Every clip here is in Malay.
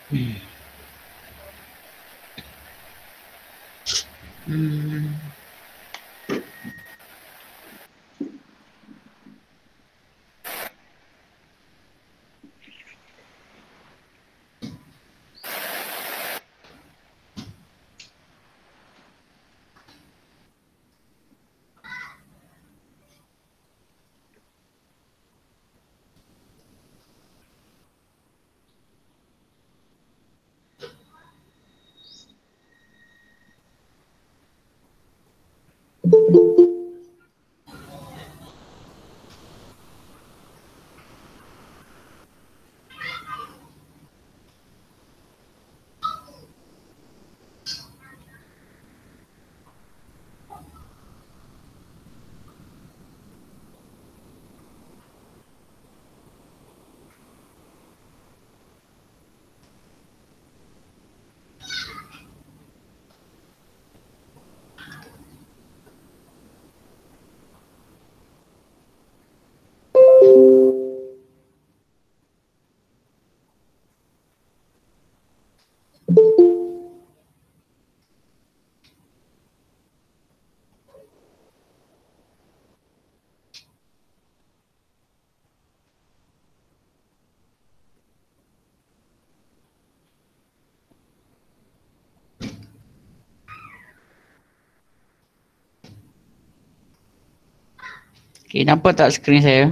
Okay, nampak tak skrin saya?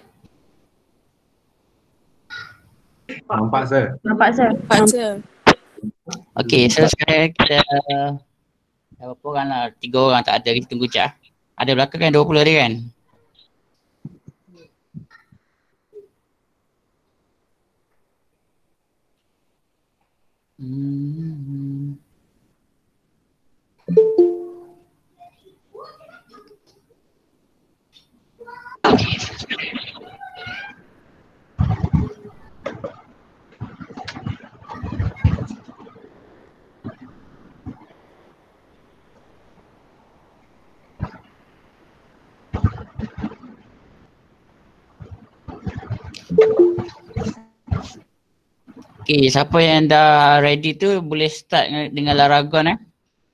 Nampak, sir. Nampak, sir. Okay, so sekarang kita berapa orang lah? 3 orang tak ada, kita tunggu je. Ada belakang kan 20 ada kan? Okay, siapa yang dah ready tu boleh start dengan Laragon eh.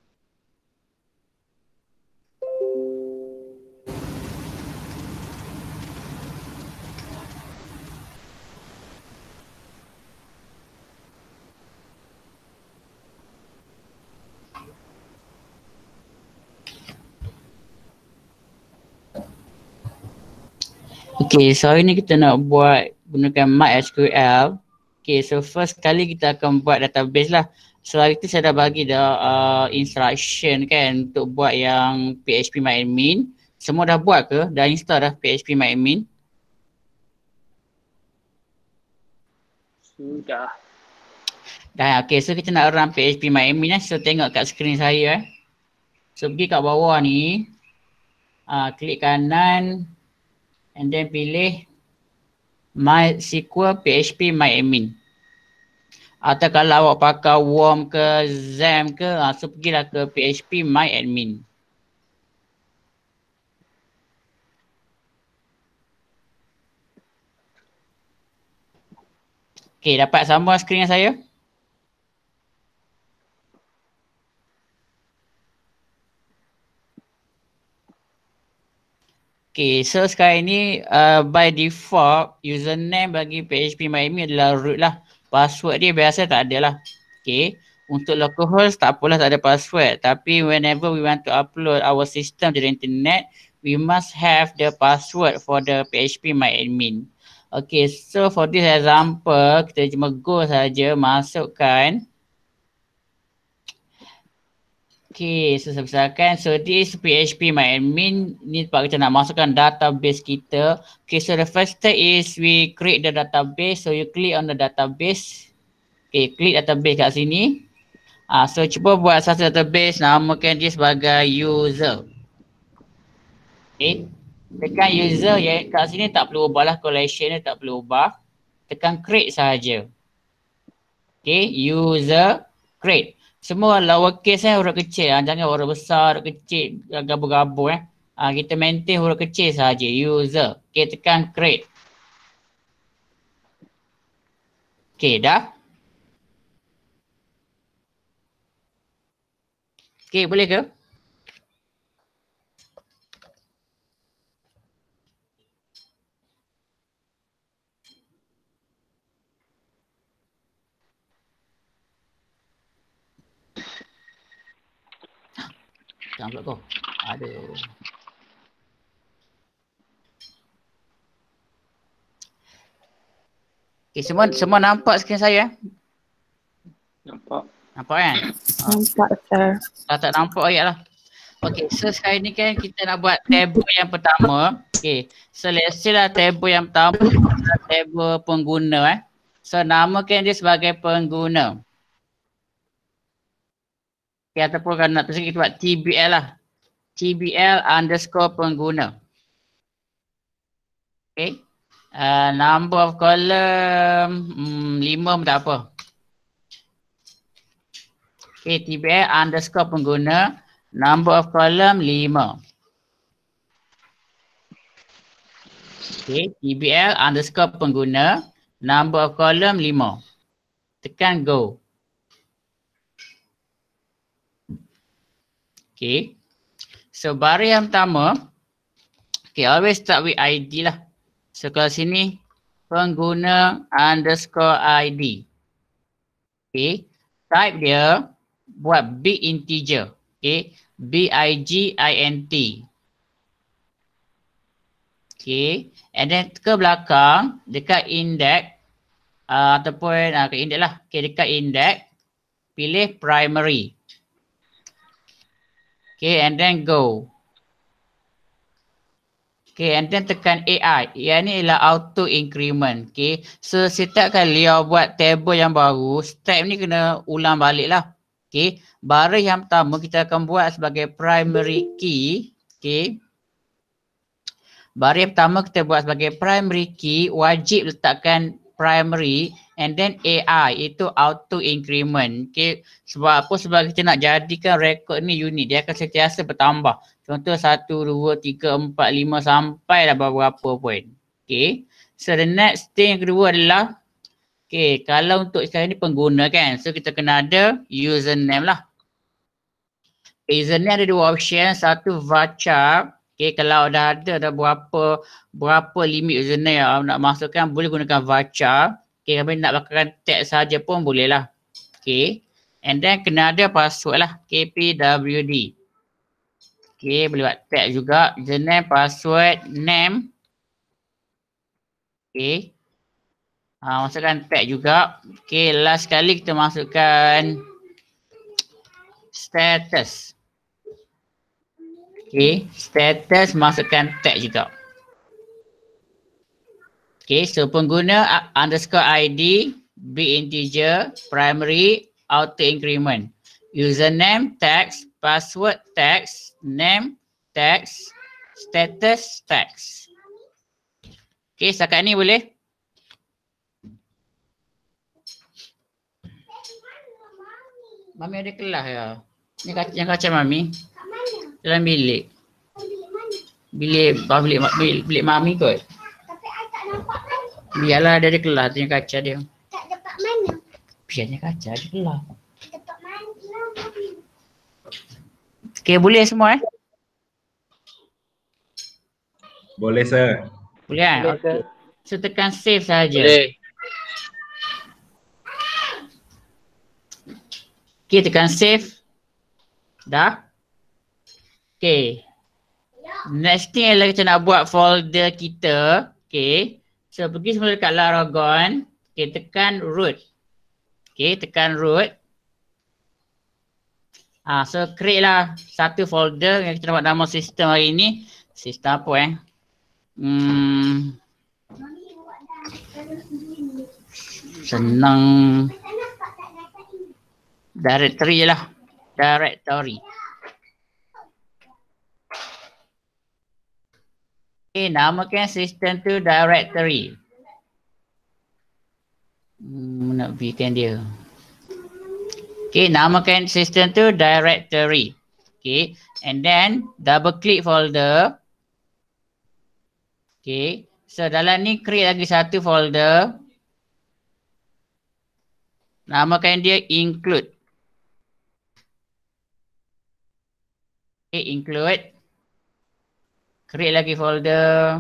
Okay, so hari ni kita nak buat gunakan MySQL. Okay, so first kali kita akan buat database lah. So hari tu saya dah bagi dah instruction kan untuk buat yang PHP MyAdmin. Semua dah buat ke? Dah install dah PHP MyAdmin? Sudah. Dah, okay, so kita nak run PHP MyAdmin So tengok kat skrin saya So pergi kat bawah ni. Klik kanan. And then pilih MySQL PHP MyAdmin. Atau kalau awak pakai Worm ke XAMPP ke, so pergilah ke PHP MyAdmin. Okay, dapat sambung skrin saya? Okay, so sekarang ni by default username bagi PHP MyAdmin adalah root lah. Password dia biasa tak ada lah. Okay, untuk localhost tak apalah tak ada password. Tapi whenever we want to upload our system to the internet, we must have the password for the PHP MyAdmin. Okay, so for this example, kita cuma go saja masukkan. Okay, so misalkan, so this PHP MyAdmin ni tempat kita nak masukkan database kita. Okay, so the first step is we create the database. So you click on the database. Okay, klik database kat sini. So cuba buat satu database, namakan dia sebagai user. Okay, tekan user ya, kat sini tak perlu ubah lah, collection dia tak perlu ubah. Tekan create sahaja. Okay, user create. Semua lowercase huruf kecil, jangan huruf besar, huruf kecil, gabung-gabung kita maintain huruf kecil sahaja, user. Okay, tekan create. Okay, dah. Okay, boleh ke? Jangan pula kau. Aduh. Okay, semua nampak skrin saya? Nampak. Nampak kan? Nampak, sir. Tak nampak ayat lah. Okay, so sekarang ni kan kita nak buat table yang pertama. Okay, so let's say lah table yang pertama adalah table pengguna. So namakan dia sebagai pengguna. Okay, ataupun kalau nak tulis kita buat TBL lah. TBL underscore pengguna. Okay. Number of column 5 pun tak apa. Okay, TBL underscore pengguna. Number of column 5. Okay, TBL underscore pengguna. Number of column 5. Tekan go. Okay. So baris yang pertama. Okay, always start with ID lah. So kalau sini pengguna underscore ID. Okay. Type dia buat big integer. Okay. BIGINT. Okay. And then ke belakang dekat index ataupun ke index lah. Okay, dekat index pilih primary. Okay, and then go. Okay, and then tekan AI. AI ni ialah auto increment. Okay, so setiap kali awak buat table yang baru, step ni kena ulang balik lah. Okay, baris yang pertama kita akan buat sebagai primary key. Okay, baris pertama kita buat sebagai primary key, wajib letakkan primary and then AI, itu auto increment. Okay, sebab apa? Sebab kita nak jadikan rekod ni unik, dia akan sentiasa bertambah. Contoh 1, 2, 3, 4, 5 sampai dah beberapa point. Okay, so the next thing yang kedua adalah, okay, kalau untuk sekarang ni pengguna kan, so kita kena ada username lah. Username ada dua option, satu varchar. Okay, kalau dah ada berapa limit username yang nak masukkan, boleh gunakan varchar. Okay, kalau nak pakai tag saja pun boleh lah. Okay, and then kena ada password lah, KPWD. Okay, boleh buat tag juga, username, password, name. Okay, masukkan tag juga. Okay, last kali kita masukkan status. Okay, status masukkan tag juga. Okay, so pengguna underscore ID, big integer, primary, auto increment. Username, text, password, text, name, text, status, text. Okay, setakat ni boleh? Mami ada kelas ya? Ni yang kaca Mami? Dalam bilik. Bilik Mami kot. Tapi I tak nampak kan? Biarlah dia ada kelas tu yang kaca dia. Tak dapat mana? Biarnya kaca ada kelas. Dapat mana? Okay, boleh semua Boleh, sir. Boleh kan? Boleh, Okay. So tekan save saja. Boleh. Okay, tekan save. Dah? Okay. Next thing adalah kita nak buat folder kita. Okay. So pergi semula dekat Laragon. Okay, tekan root. Okay, tekan root. So create lah satu folder yang kita nak buat nama sistem hari ni. Sistem apa senang. Directory je lah. Directory. Okay, namakan sistem tu directory. Nak bikin dia. Okay, namakan sistem tu directory. Okay, and then double click folder. Okay, so dalam ni create lagi satu folder. Namakan dia include. Okay, include. Create lagi folder.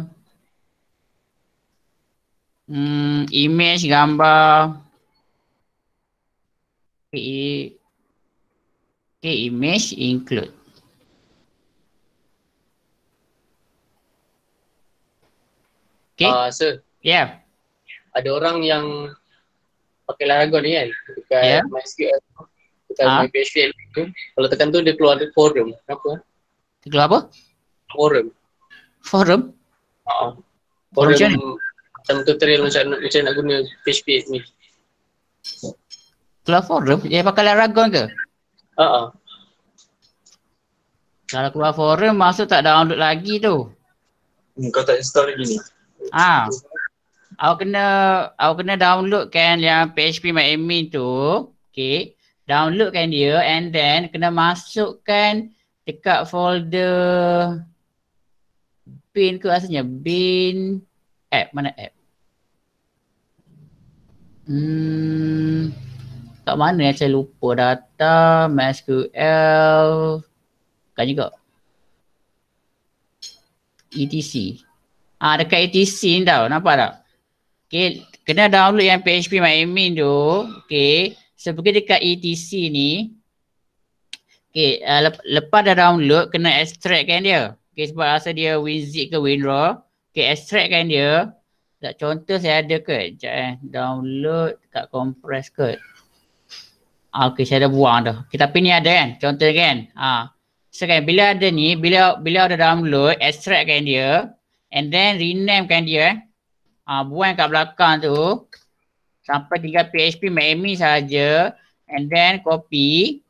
Image, gambar. Okay, image include. Okay. Sir, Yeah. ada orang yang pakai Laragon ni kan dekat Yeah. MySQL, dekat Ah. MyPHP tu. Kalau tekan tu dia keluar forum. Kenapa? Keluar apa? Forum. Forum. Forum macam mana? macam tutorial macam nak guna PHP ni. Keluar forum? Dia pakai Laragon ke? Kalau keluar forum, maksud tak download lagi tu. Kau tak install lagi ni? Awak kena downloadkan yang PHP MyAdmin tu. Okay. Downloadkan dia and then kena masukkan dekat folder bin ke asalnya? Bin app. Mana app? Kat mana yang saya lupa? Data, MySQL. Kan juga. ETC. Dekat ETC ni tau. Nampak tak? Okay. Kena download yang PHP MyAdmin tu. Okay. So pergi dekat ETC ni. Okay. Lepas dah download, kena extractkan dia. Okay. Sebab asal dia WinZip ke WinRAR. Okay. Extractkan dia. Tak, contoh saya ada ke? Sekejap download kat compress ke. Okay. Saya dah buang dah. Okay, tapi ni ada kan? Contoh kan? So kan bila ada ni, bila ada download, extractkan dia. And then renamekan dia. Buang kat belakang tu. Sampai tinggal PHP MyAdmin saja. And then copy.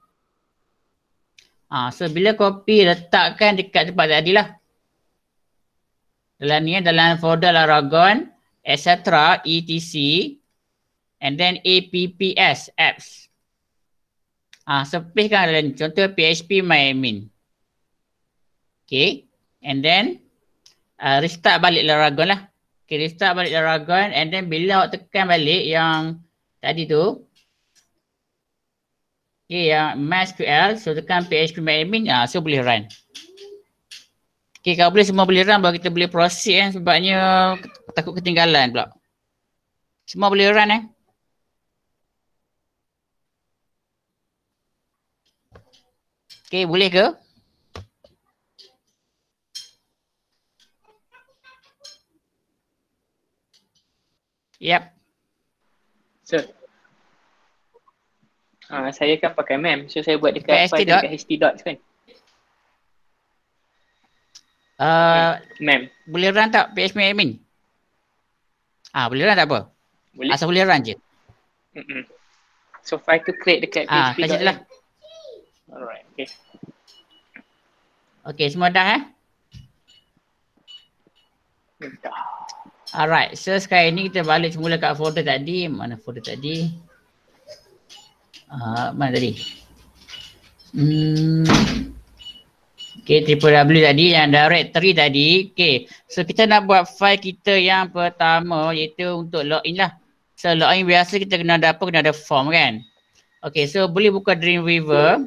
So bila copy, letakkan dekat tempat tadi lah. Dalam ni, dalam folder Laragon, etc. etc. And then apps, apps. So paste kan dalam ni. Contoh PHP MyAdmin. Okay. And then restart balik Laragon lah. Okay, restart balik Laragon and then bila awak tekan balik yang tadi tu. Okay, yang MySQL, so tekan PHP MyAdmin, so boleh run. Okay, kalau boleh semua boleh run baru kita boleh proceed sebabnya takut ketinggalan pula. Semua boleh run Okay, boleh ke? Yep. Sir. Saya kan pakai MEM. So saya buat Dekat dekat file dekat htdocs kan. MEM. Boleh run tak PHP MyAdmin? Boleh run tak apa? Boleh. Asal boleh run je. So file tu create dekat PHP Kasi je lah. Alright, okay. Okay, semua dah Dah. Alright, so sekarang ni kita balik semula kat folder tadi. Mana folder tadi? Mana tadi? Okay, www tadi, yang directory tadi. Okay, so kita nak buat file kita yang pertama iaitu untuk login lah. So login biasa kita kena ada apa? Kena ada form kan? Okay, so boleh buka Dreamweaver.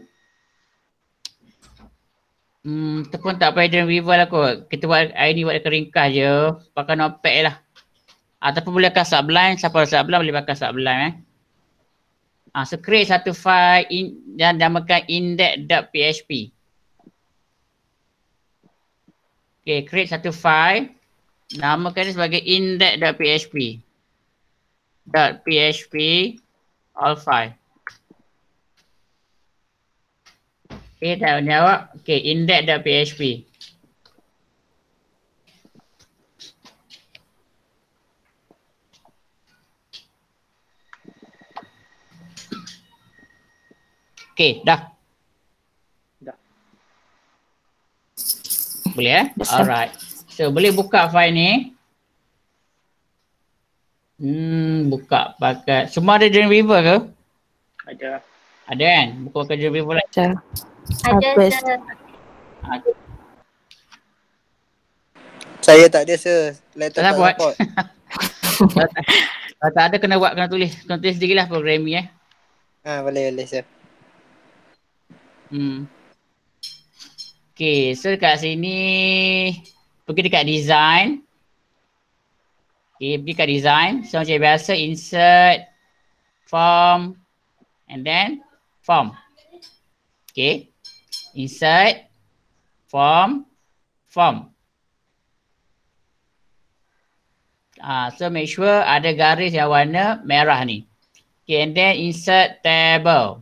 Tu pun tak payah Dreamweaver lah kot. Kita buat hari ni buat ringkas je. Pakai notepad lah. Ataupun boleh pakai Sublime. Siapa ada Sublime boleh pakai Sublime So create satu file dan namakan index.php. Okay, create satu file. Namakan dia sebagai index.php. .php all file. Okay, dah jawab. Okay, index.php. Okay, dah. Dah. Boleh Alright. So, boleh buka file ni. Buka pakai. Semua ada Dreamweaver ke? Ada. Ada kan? Buka pakai Dreamweaver lah. Ada Habis. sir. Saya tak ada sir. Laptop Tak tak buat. support. Kalau tak ada kena tulis sendirilah programming Boleh sir. Okay, so dekat sini pergi dekat design. Okay, pergi kat design. So macam biasa insert, form and then form. Okay, insert, form. So make sure ada garis yang warna merah ni. Okay, and then insert table.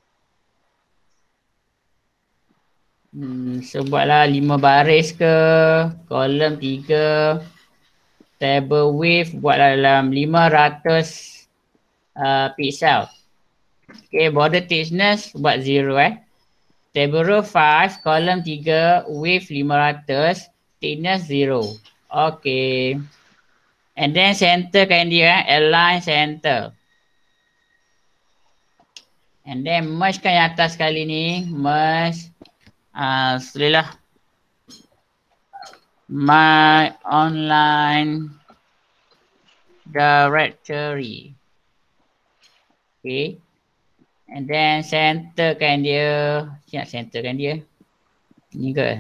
So buatlah 5 baris ke, kolom 3, table width buatlah dalam 500 pixel. Okay, border thickness buat 0 Table row 5, kolom 3, width 500, thickness 0. Okay. And then centerkan dia, align center. And then mergekan yang atas kali ni, merge. Setelah my online directory. Okay. And then centerkan dia. Nak centerkan dia. Ni ke?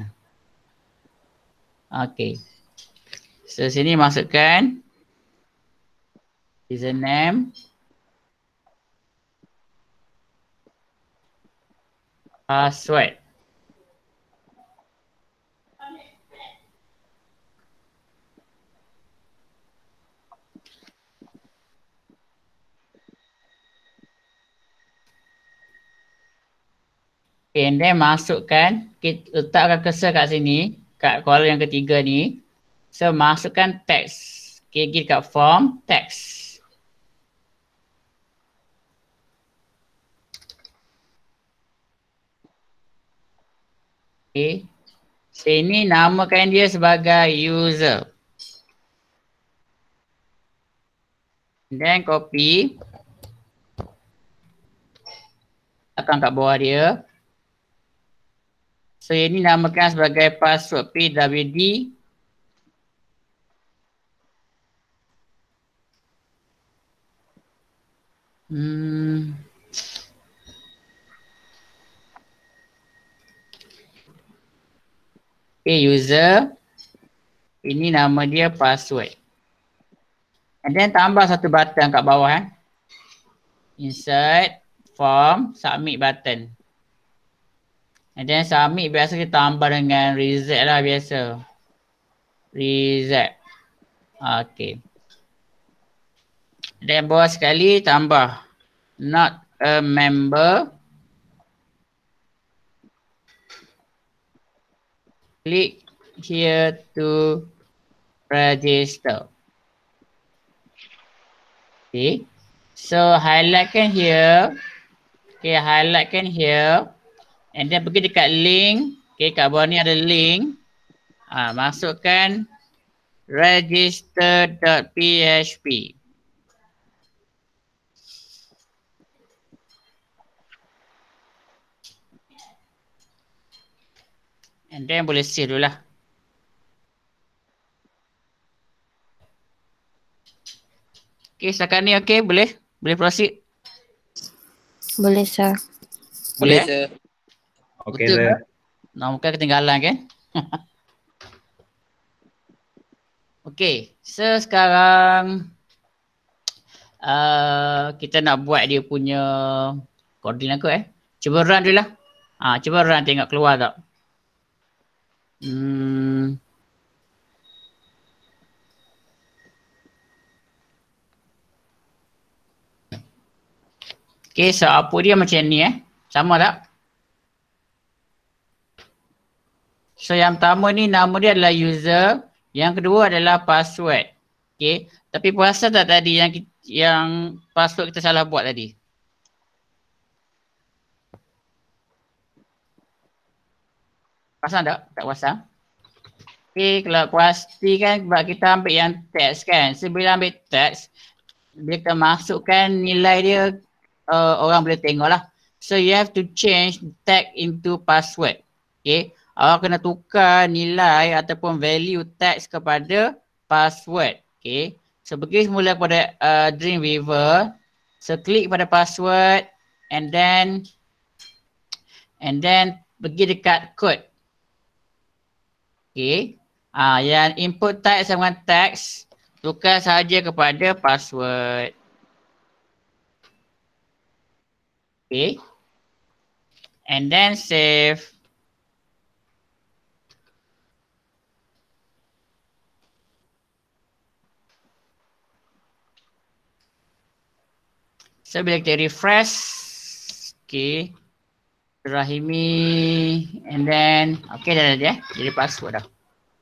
Okay. So sini masukkan username, password. Okay, and then masukkan, kita letakkan cursor kat sini, kat kolom yang ketiga ni. So masukkan text. Okay, pergi dekat form, text. Okay. Sini namakan dia sebagai user. Then copy. Akan kat bawah dia. So ini namakan sebagai password pwd. Okay, user. Ini nama dia password. And then tambah satu button kat bawah Insert, form, submit button. And then submit biasa kita tambah dengan reset lah biasa. Reset. Okay. Dan bawah sekali tambah not a member. Click here to register. Okay. So highlightkan here. Okay, highlightkan here. And then pergi dekat link. Okay, kat bawah ni ada link. Masukkan register.php. And then boleh save dulu lah. Okay, setakat ni okay, boleh? Boleh proceed? Boleh, sir. Boleh? Sir. Okay, Betul sir. ke? Nak muka ketinggalan kan? Okay, so sekarang kita nak buat dia punya coding aku Cuba run dulu lah. Cuba run tengok keluar tak. Okay, so output dia macam ni Sama tak? So yang pertama ni nama dia adalah user. Yang kedua adalah password. Okay, tapi perasan tak tadi yang password kita salah buat tadi? Perasan tak? Tak perasan? Okay, kalau pasti kan sebab kita ambil yang text kan. So bila ambil text, dia akan masukkan nilai dia, orang boleh tengok lah. So you have to change tag into password. Okay, awak kena tukar nilai ataupun value text kepada password. Okay, so pergi semula kepada Dreamweaver. So klik pada password and then pergi dekat code. Okay. Yang input type sama text tukar saja kepada password. Okay. And then save. So bila kita refresh, okay, Rahimi, and then, okay dah ya, jadi password dah.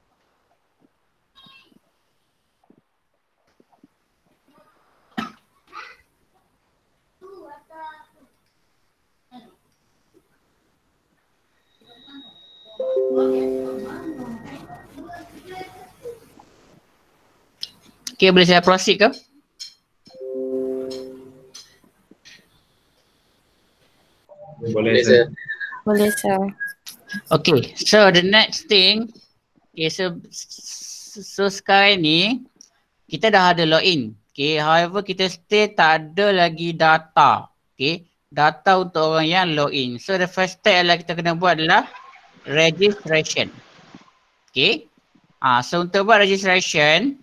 Okay, boleh saya proceed ke? Boleh sir. Boleh, sir. Okay, so the next thing, okay, so sekarang ni kita dah ada login. Okay, however kita still tak ada lagi data. Okay, data untuk orang yang login. So the first step adalah kita kena buat adalah registration. Okay, so untuk buat registration,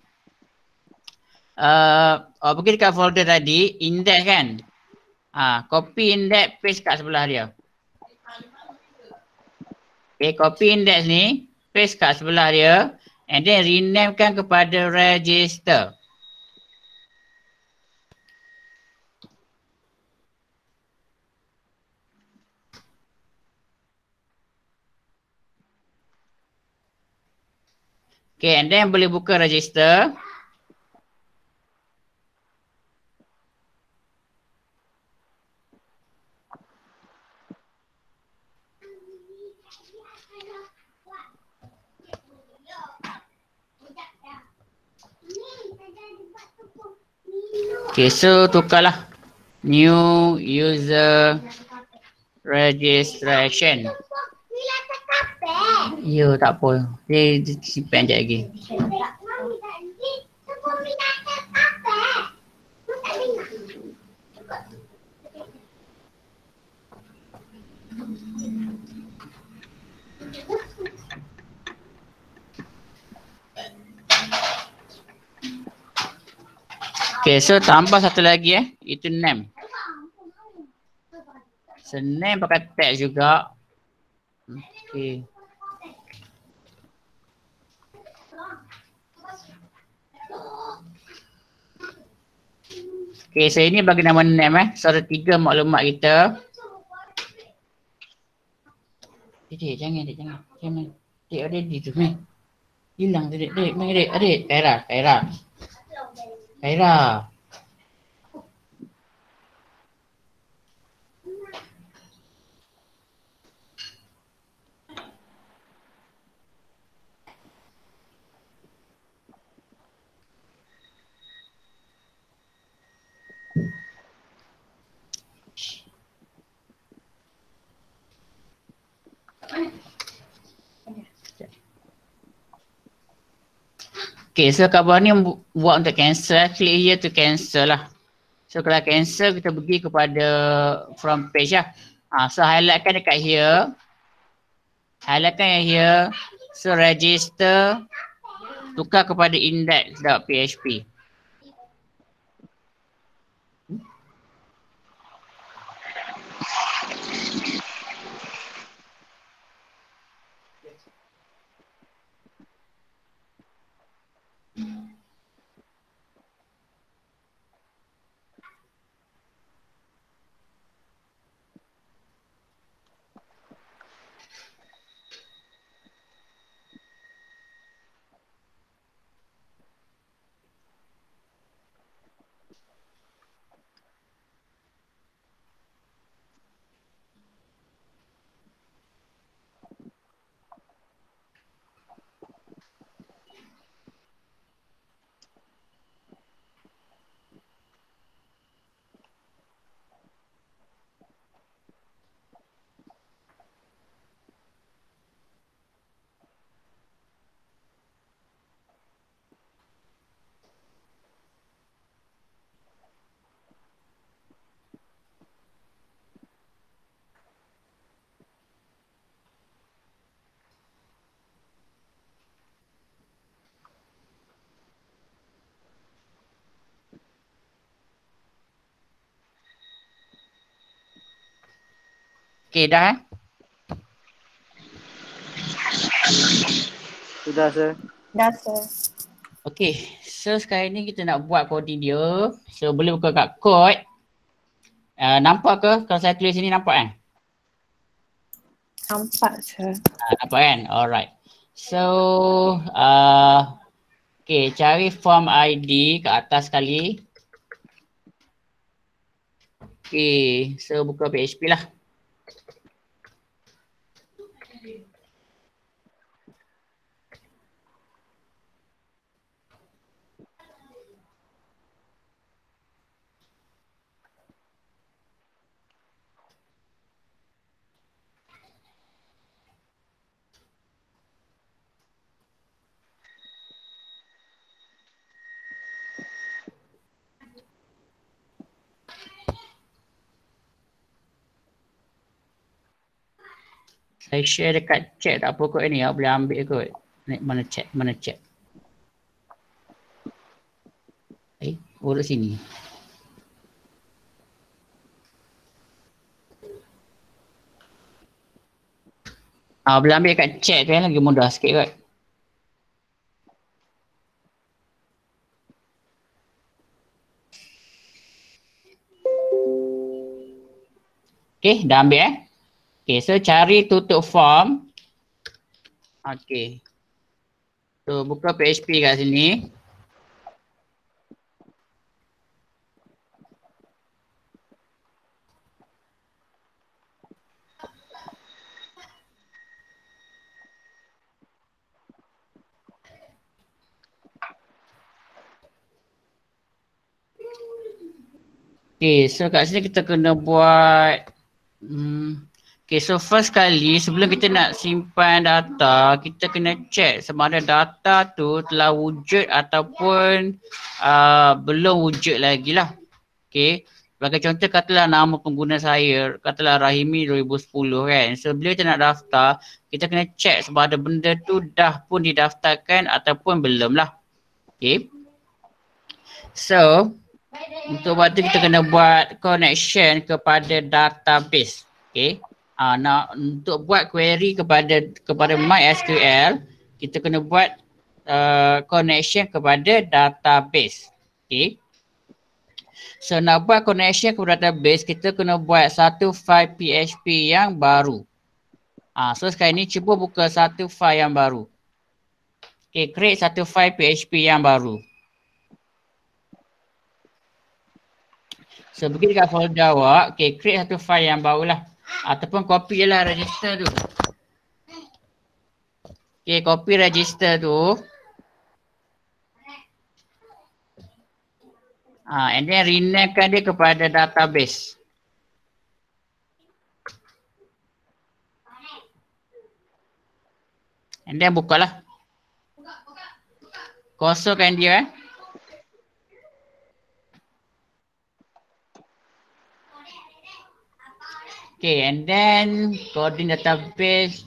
pergi dekat folder tadi, index kan. Copy index, paste kat sebelah dia. Okay, copy index ni, paste kat sebelah dia, and then renamekan kepada register. Okay, and then boleh buka register. Okay, so tukarlah new user registration. Mila tak kapek. Ya, tak apa. Dia simpan sekejap lagi. Mami tadi, tepung Mila tak kapek. Mu tak dengar. Okay, so tambah satu lagi itu name. So name pakai tag juga. Okay. Okay, so ini bagi nama name So ada 3 maklumat kita. Adik, jangan. Adik, ada di tu, meh. Hilang tu, adik. Adik. Khaira. Okay, so kat bawah ni buat untuk cancel. Click here to cancel lah. So kalau cancel, kita pergi kepada from page lah. So highlightkan dekat here. Highlightkan yang here. So register. Tukar kepada index.php. Okay, dah Sudah sir. Dah, sir. Okay, so sekarang ni kita nak buat coding dia. So boleh buka kat code. Nampak ke? Kalau saya tulis sini nampak kan? Nampak, sir. Nampak kan? Alright. So, okay, cari form ID ke atas sekali. Okay, so buka PHP lah. Saya share dekat chat tak apa kot ni. Boleh ambil kot. Mana chat? Mana chat? Urut sini. Boleh ambil kat chat tu lagi mudah sikit kot. Okay, dah ambil Okay, so cari tutup form. Okay. So buka PHP kat sini. Okay, so kat sini kita kena buat okay, so first kali sebelum kita nak simpan data, kita kena check sama ada data tu telah wujud ataupun belum wujud lagi lah. Okay, sebagai contoh katalah nama pengguna saya, katalah Rahimi 2010 kan. So bila kita nak daftar, kita kena check sama ada benda tu dah pun didaftarkan ataupun belum lah. Okay, so untuk buat tu kita kena buat connection kepada database. Okay. Untuk buat query kepada MySQL, kita kena buat connection kepada database. Okay. So nak buat connection kepada database, kita kena buat satu file PHP yang baru. So sekarang ni cuba buka satu file yang baru. Okay, create satu file PHP yang baru. So pergi dekat folder awak, okay, create satu file yang baru lah. Ataupun copy je lah register tu. Okay, copy register tu. And then renamekan dia kepada database. And then bukalah. Kosongkan dia Okay, and then coding database,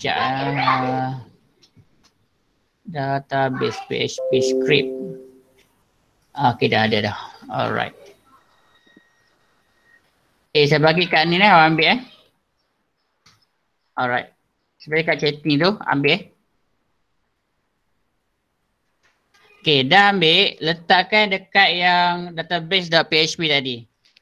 database PHP script. Okay, dah ada dah. Alright. Okay, saya bagi kat ni awak ambil Alright. Saya bagi kat chatting tu, ambil Okay, dah ambil, letakkan dekat yang database.php tadi.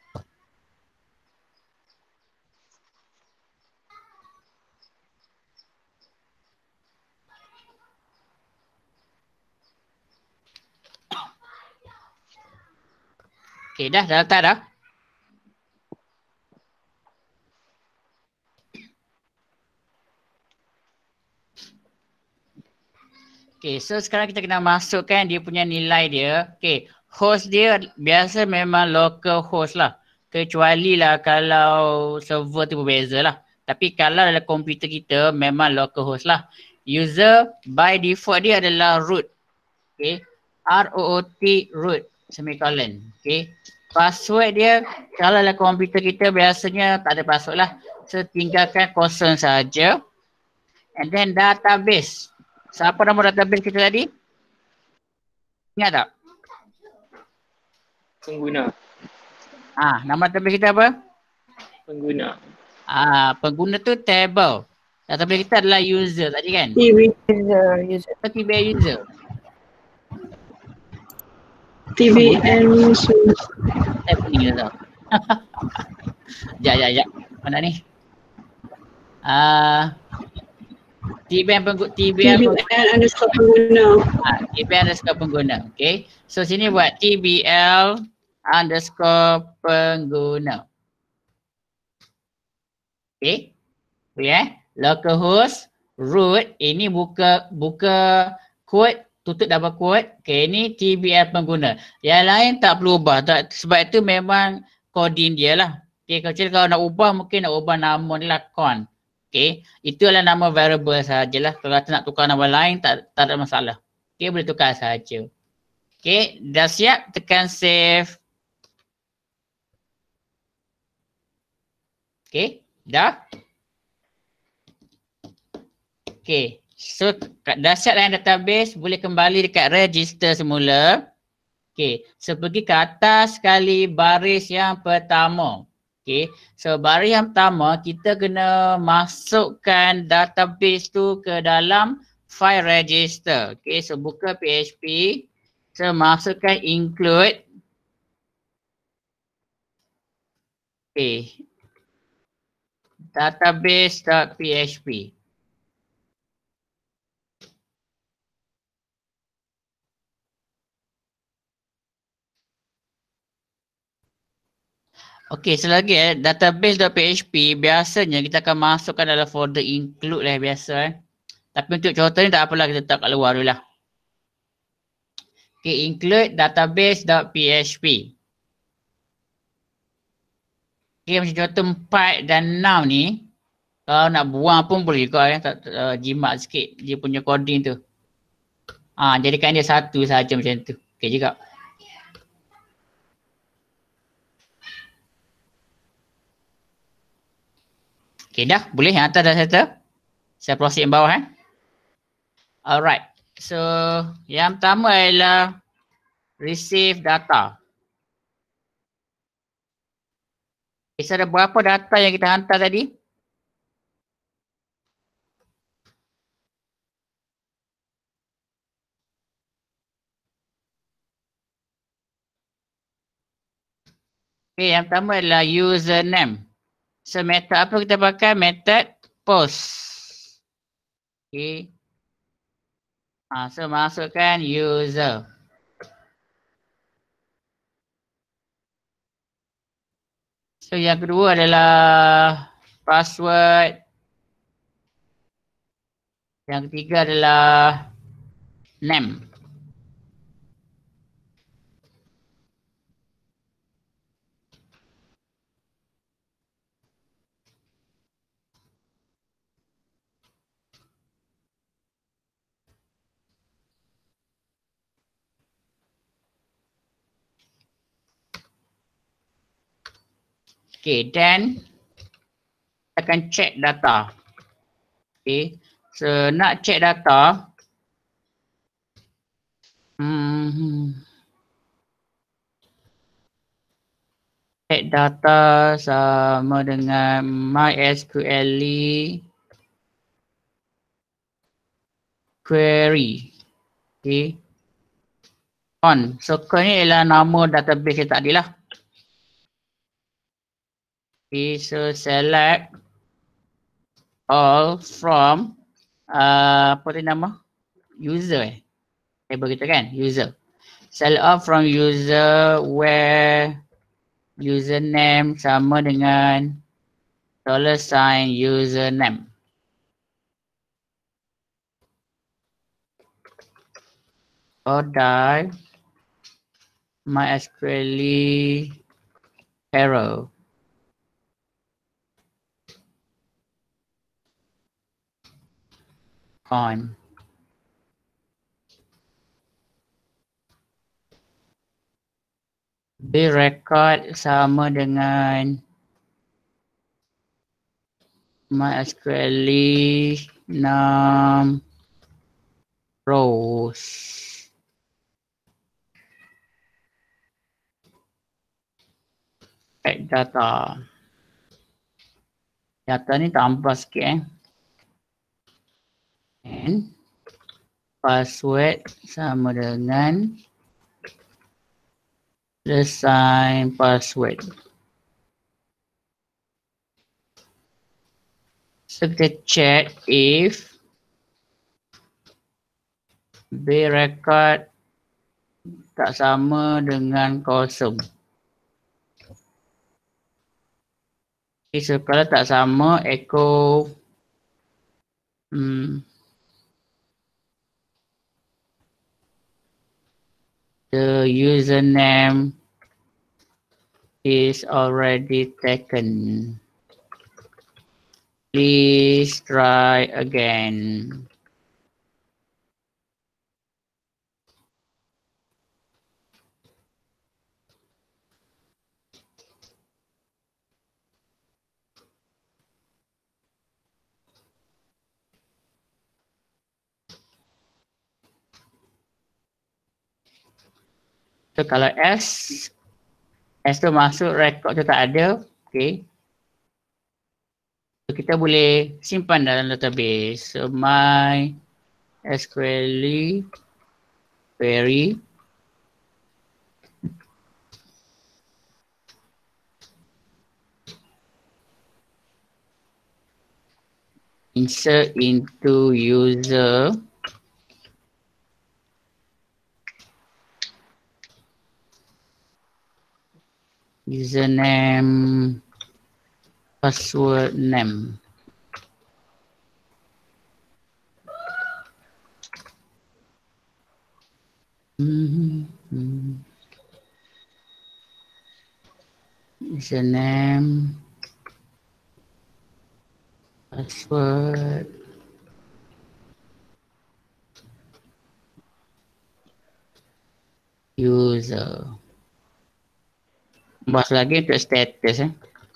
Okay, dah letak dah. Okay, so sekarang kita kena masukkan dia punya nilai dia. Okay, host dia biasa memang local host lah. Kecuali lah kalau server tu berbeza lah. Tapi kalau dalam komputer kita memang local host lah. User by default dia adalah root. Okay, ROOT root semicolon. Okay, password dia kalau dalam komputer kita biasanya tak ada password lah. So tinggalkan kosong saja. And then database. Siapa nama database kita tadi? Ingat tak? Pengguna. Nama database kita apa? Pengguna. Pengguna tu table. Database kita adalah user tadi kan? User. TBL user. TBM Pening dah tau. Sekejap. Mana ni? TBM underscore pengguna. TBL underscore pengguna. Okay. So sini buat TBL underscore pengguna. Okay. Localhost root ini buka quote, tutup double quote. Okay, ini TBL pengguna. Yang lain tak perlu ubah. Sebab itu memang coding dia lah. Okay, kalau nak ubah mungkin nak ubah nama ni lah con. Okay, itu adalah nama variable sahajalah. Kalau nak tukar nama lain tak ada masalah. Okay, boleh tukar sahaja. Okay, dah siap, tekan save. Okay, dah. Okay, so dah siap dalam database, boleh kembali dekat register semula. Okay, so pergi ke atas sekali baris yang pertama. Okay, so baris yang pertama kita kena masukkan database tu ke dalam file register. Okay, so buka PHP, so masukkan include. Okay, database.php. Okey, selagi database.php biasanya kita akan masukkan dalam folder include lah biasa. Tapi untuk contoh ni tak apalah, kita letak kat luar dulu lah. Okey, include database.php. Okey, macam contoh 4 dan 6 ni, kalau nak buang pun boleh juga tak jimat sikit dia punya coding tu. Jadikan dia satu saja macam tu. Okey juga. Okay, dah boleh yang atas dah settle. Saya proceed yang bawah. Alright. So yang pertama adalah receive data. Okay, so ada berapa data yang kita hantar tadi? Okay, yang pertama adalah username. So method apa kita pakai? Method post. Okay. So masukkan user. So yang kedua adalah password. Yang ketiga adalah name. Okay, then kita akan check data. Okay, so nak check data. Check data sama dengan MySQL query. Okay. On. So ni ialah nama database yang tadi lah. Okay, so select all from apa tu nama? User table kita kan? User. Select all from user where username sama dengan $sign username. Die MySQL error. On. Be record sama dengan MySQL 6 rows. Check data. Data ni tambah sikit And password sama dengan the sign password. So kita check if B record tak sama dengan kosong. Okay, so kalau tak sama, echo the username is already taken. Please try again. So kalau S tu masuk, rekod tu tak ada, okay. So kita boleh simpan dalam database. So my SQL query insert into user username password name. Username password user. Bahas lagi untuk status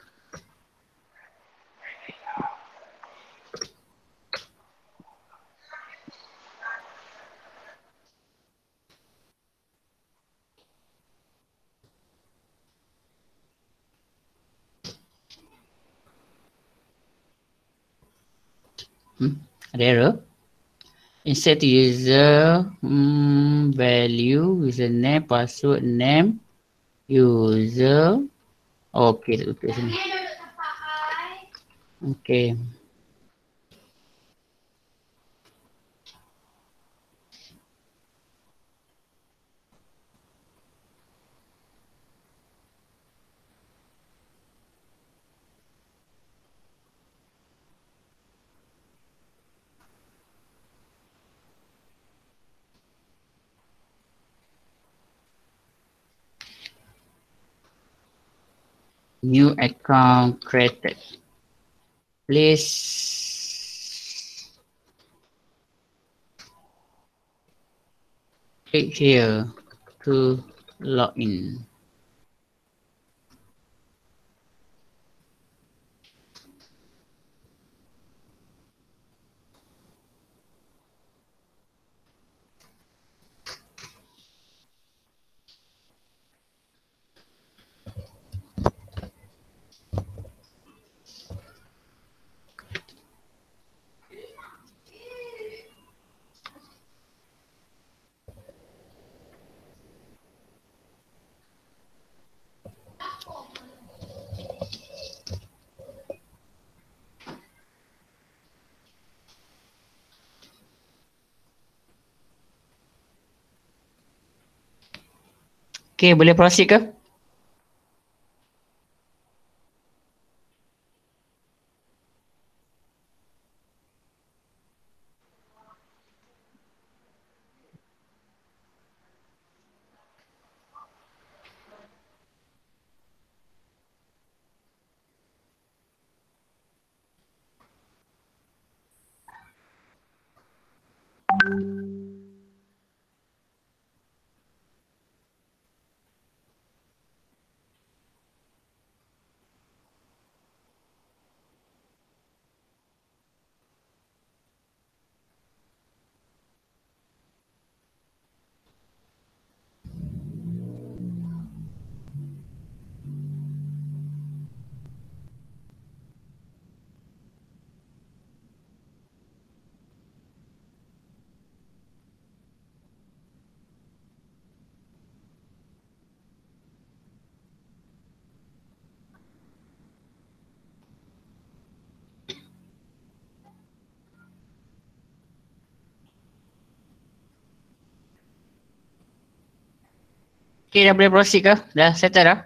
ada error. Insert user value, username, password, name, user. Okay, tutup sini. Okay. New account created. Please click here to log in. Okay, boleh proceed ke? Okay, dah boleh proceed ke? Dah settle dah?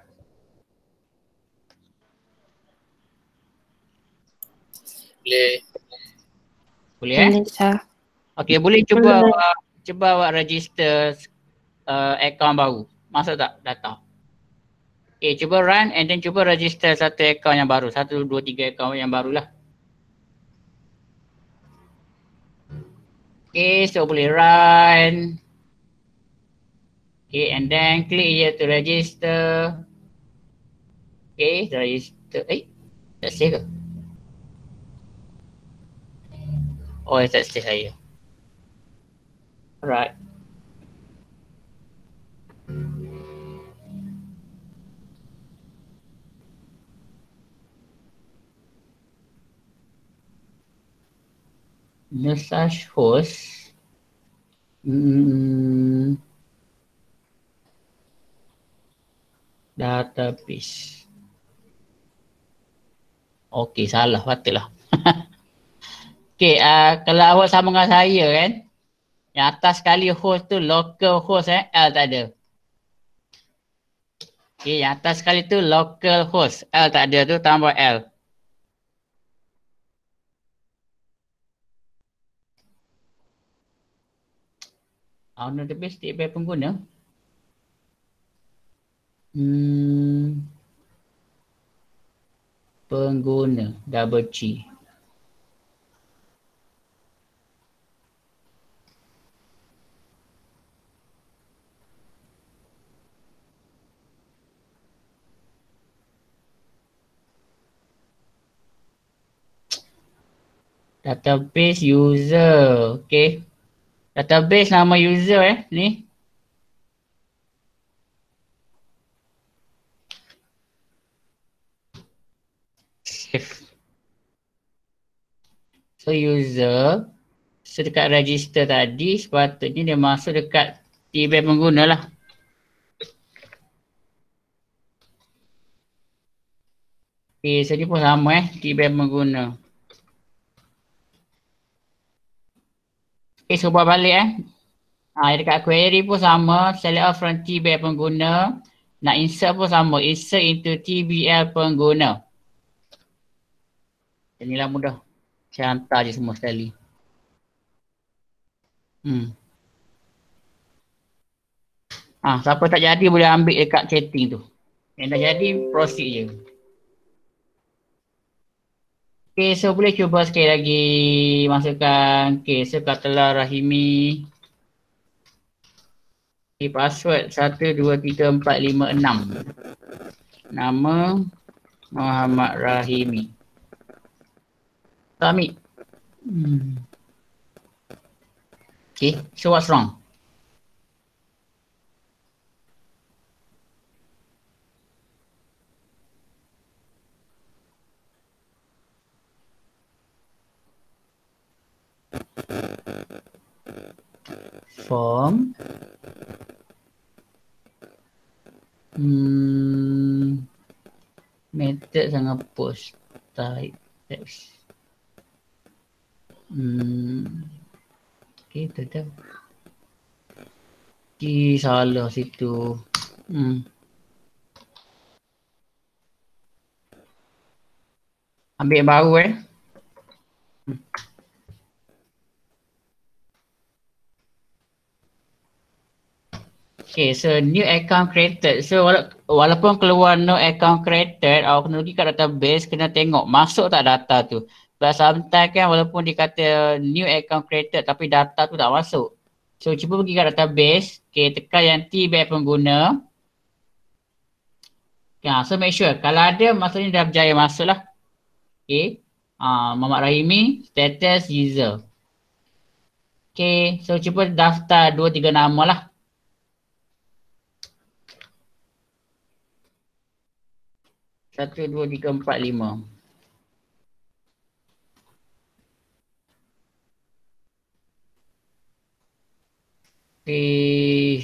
Boleh. Boleh eh? Boleh sah. Okay, boleh cuba Boleh. awak register account baru. Masuk tak data? Okay, cuba run and then cuba register satu account yang baru. 1, 2, 3 account yang baru lah. Okay, so boleh run. Okay, and then click here to register. Okay, register. Tak save ke? Oh, tak save saya. Alright. Message host. Database. Okey, salah, patut lah. Okey, kalau awak sama dengan saya kan, yang atas sekali host tu local host L tak ada. Okey, yang atas sekali tu local host L tak ada tu, tambah L. Database table pengguna. Pengguna double G. Database user. Okay. Database nama user ni. Save. So user. So dekat register tadi sepatutnya dia masuk dekat table pengguna lah. Okay, so ni pun sama table pengguna. Okay, so buat balik dekat query pun sama, select all from table pengguna. Nak insert pun sama, insert into TBL pengguna. Inilah mudah. Saya hantar je semua sekali. Siapa tak jadi boleh ambil dekat chatting tu. Yang dah jadi, proceed je. Okay, so boleh cuba sekali lagi masukkan. Okay, so katalah Rahimi. Okay, password 1, 2, 3, 4, 5, 6. Nama Muhammad Rahimi. Submit. Okay, so what's wrong? Form. Method sangat post. Type text. Okay, tetap. Salah situ. Ambil yang baru Okay, so new account created. So walaupun keluar no account created, awak kena pergi kat database, kena tengok masuk tak data tu. Sebab sometimes kan walaupun dikata new account created tapi data tu tak masuk. So cuba pergi kat database, okay, tekan yang T bag pengguna. So make sure kalau ada maksudnya dah berjaya masuk lah. Okay, Muhammad Rahimi, status user. Okay, so cuba daftar 2-3 nama lah. 1, 2, 3, 4, 5. Okay.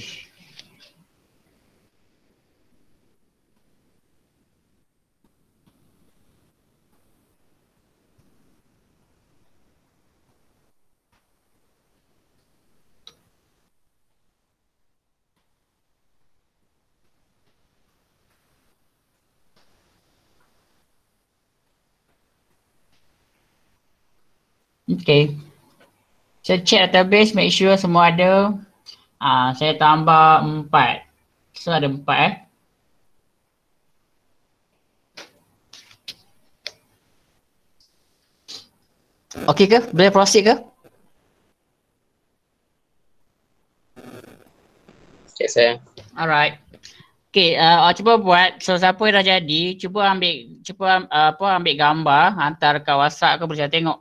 Okay. Saya check database, make sure semua ada. Saya tambah 4. So ada 4 Okay ke? Boleh proceed ke? Cek saya. Alright. Okay, cuba buat. So siapa yang dah jadi, cuba ambil gambar, hantar ke WhatsApp ke, boleh saya tengok.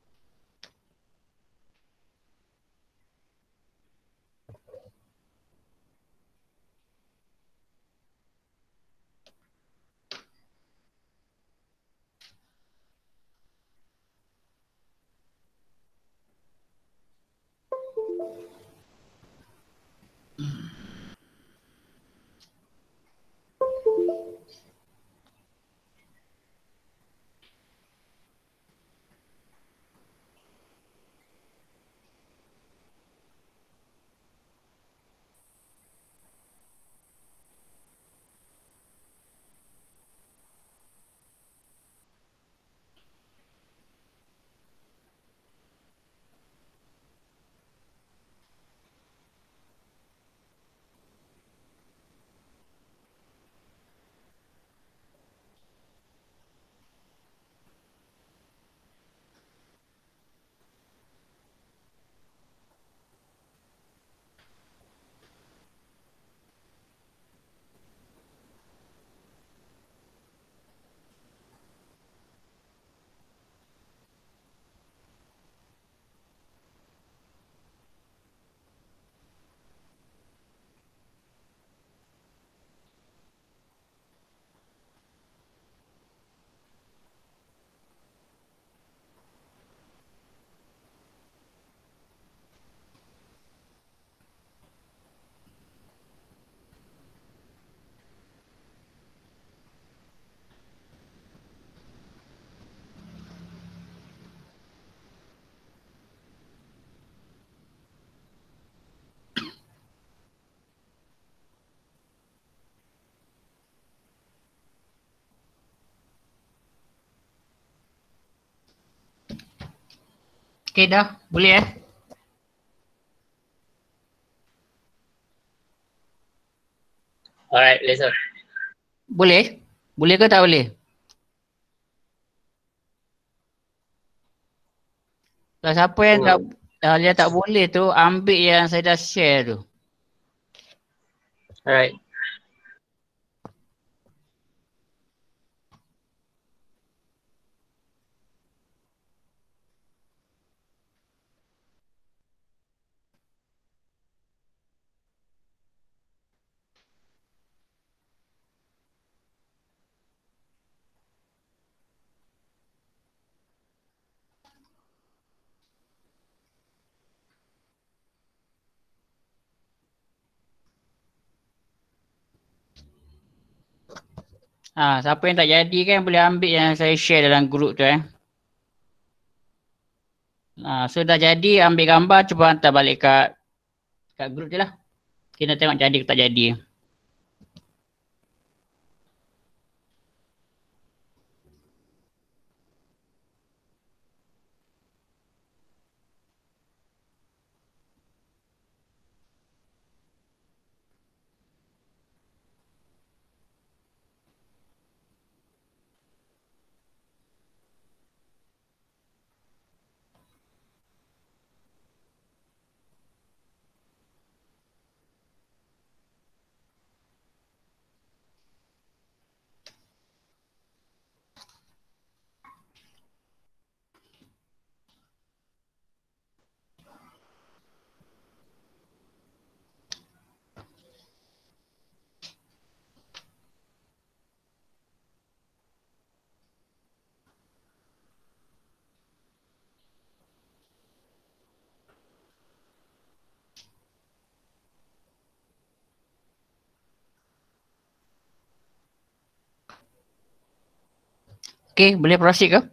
Okay dah, boleh Alright, boleh sir. Boleh? Boleh ke tak boleh? Kalau siapa yang tak boleh tu, ambil yang saya dah share tu. Alright. Siapa yang tak jadi kan boleh ambil yang saya share dalam grup tu So dah jadi, ambil gambar, cuba hantar balik kat grup je lah. Kita tengok jadi ke tak jadi. Okay, boleh proceed ke?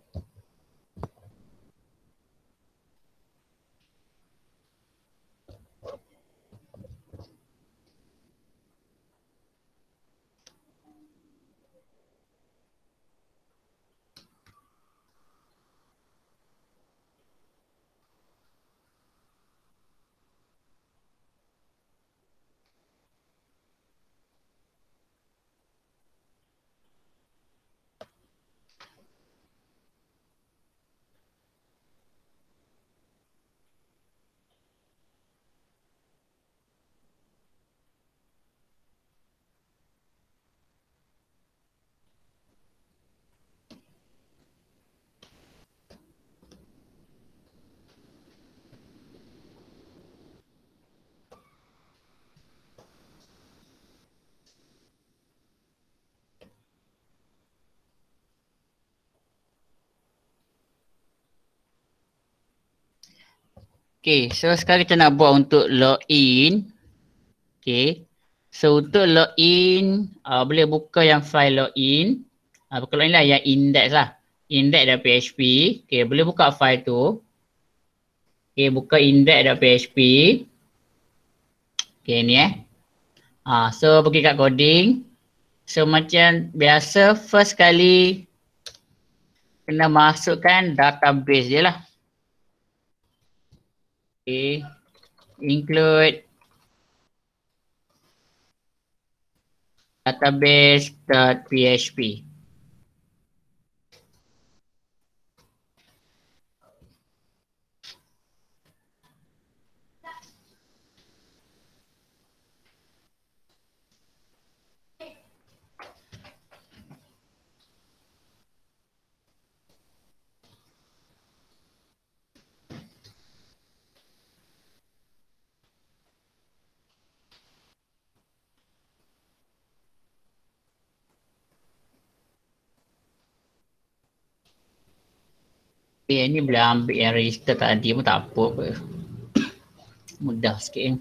Okay, so sekarang kita nak buat untuk login. Okay, so untuk login, boleh buka yang file login. Buka login lah yang index lah. Index.php. Okay, boleh buka file tu. Okay, buka index.php. Okay, ni so pergi kat coding. So macam biasa, first kali kena masukkan database je lah. Okay, include database.php. Ni boleh ambil yang register tadi pun tak apa pun. Mudah sikit.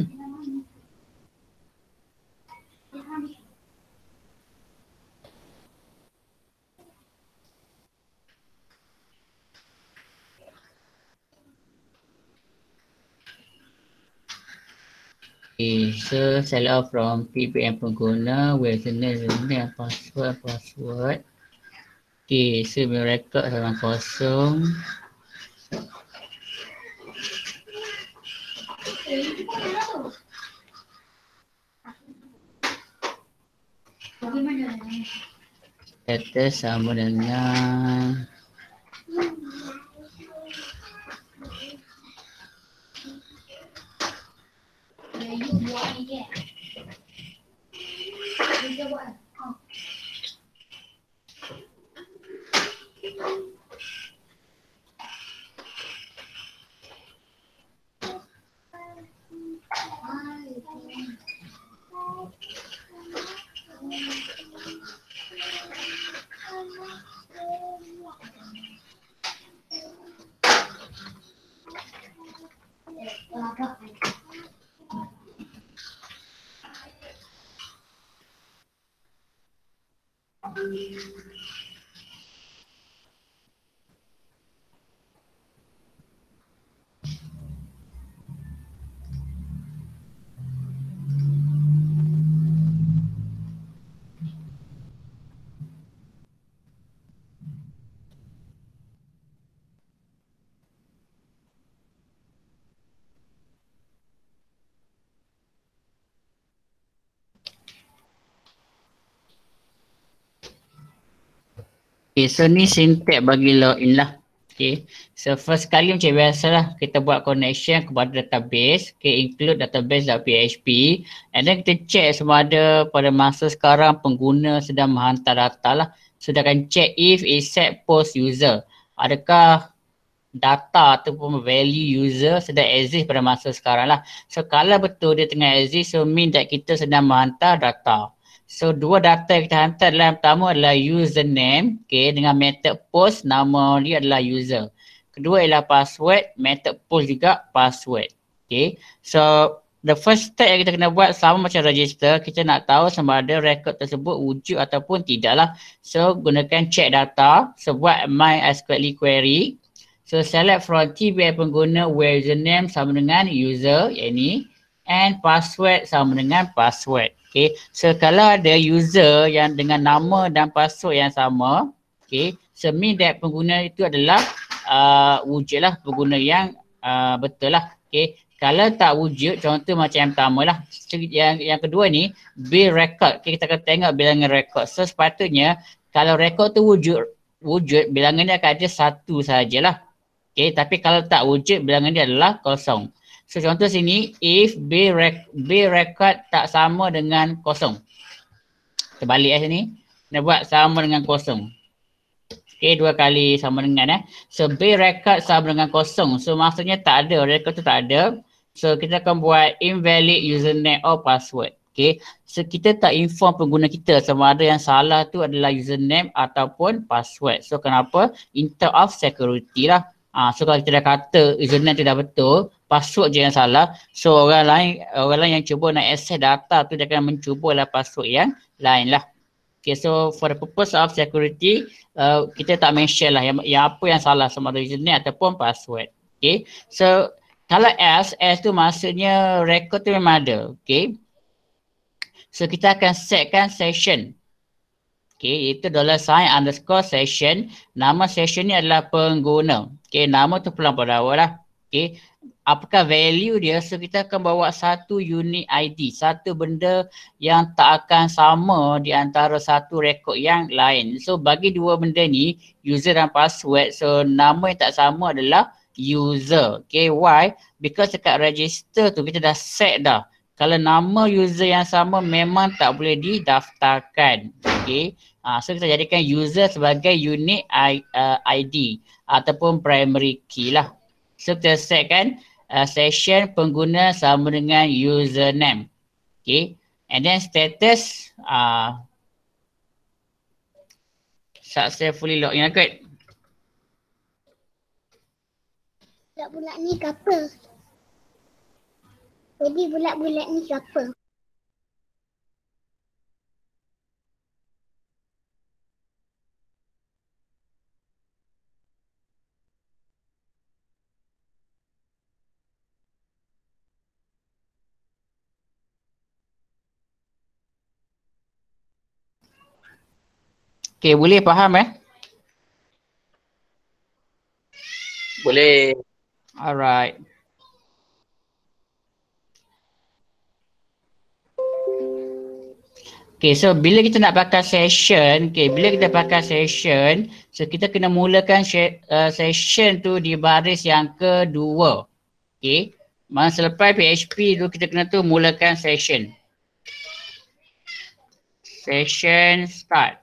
Okay, so select out from PPM pengguna, username, password. Okay, so bila record dalam kosong. Status sama dengan okay, so ni syntax bagi login lah. Okay, so first kali macam biasa lah kita buat connection kepada database. Okay, include database.php and then kita check sama ada pada masa sekarang pengguna sedang menghantar data lah. So dia akan check if is set post user. Adakah data ataupun value user sedang exist pada masa sekarang lah. So kalau betul dia tengah exist, so mean that kita sedang menghantar data. So dua data yang kita hantar adalah yang pertama adalah username, okay, dengan method post nama dia adalah user. Kedua ialah password, method post juga password. Okay, so the first step yang kita kena buat sama macam register, kita nak tahu sama ada record tersebut wujud ataupun tidak lah. So gunakan check data, so buat MySQL query. So select from TBI pengguna where username sama dengan user yang ni and password sama dengan password. Okay, so kalau ada user yang dengan nama dan password yang sama, okay, so mean that pengguna itu adalah wujud lah, pengguna yang betul lah. Okay, kalau tak wujud, contoh macam yang pertama lah. Yang kedua ni, bill record. Okay, kita akan tengok bilangan record. So sepatutnya kalau record tu wujud, bilangannya akan ada satu sahajalah. Okay, tapi kalau tak wujud, bilangan dia adalah kosong. So contoh sini, if B record tak sama dengan kosong. Kita balik sini, kita buat sama dengan kosong. Okay, dua kali sama dengan So B record sama dengan kosong. So maksudnya tak ada, record tu tak ada. So kita akan buat invalid username or password. Okay, so kita tak inform pengguna kita sama ada yang salah tu adalah username ataupun password. So kenapa? In terms of security lah. So kalau kita dah kata username tu dah betul, password je yang salah. So orang lain yang cuba nak access data tu dia akan mencuba lah password yang lain lah. Okay, so for the purpose of security, kita tak mention lah yang apa yang salah sama ada username ataupun password. Okay, so kalau else tu maksudnya record tu memang ada. Okay, so kita akan setkan session. Okay, iaitu $_session. Nama session ni adalah pengguna. Okay, nama tu pulang pada awal lah. Okay, apakah value dia? So kita akan bawa satu unique ID, satu benda yang tak akan sama di antara satu rekod yang lain. So bagi dua benda ni, user dan password, so nama yang tak sama adalah user. Okay, why? Because dekat register tu kita dah set dah. Kalau nama user yang sama memang tak boleh didaftarkan. Okay, so kita jadikan user sebagai unique ID ataupun primary key lah. So kita setkan session pengguna sama dengan username. Okay, and then status successfully login kot. Bulat-bulat ni ke apa? Jadi bulat-bulat ni ke apa? Okay, boleh faham Boleh. Alright. Okay, so bila kita nak pakai session, so kita kena mulakan session tu di baris yang kedua. Okay, masa selepas PHP tu kita kena tu mulakan session. Session start.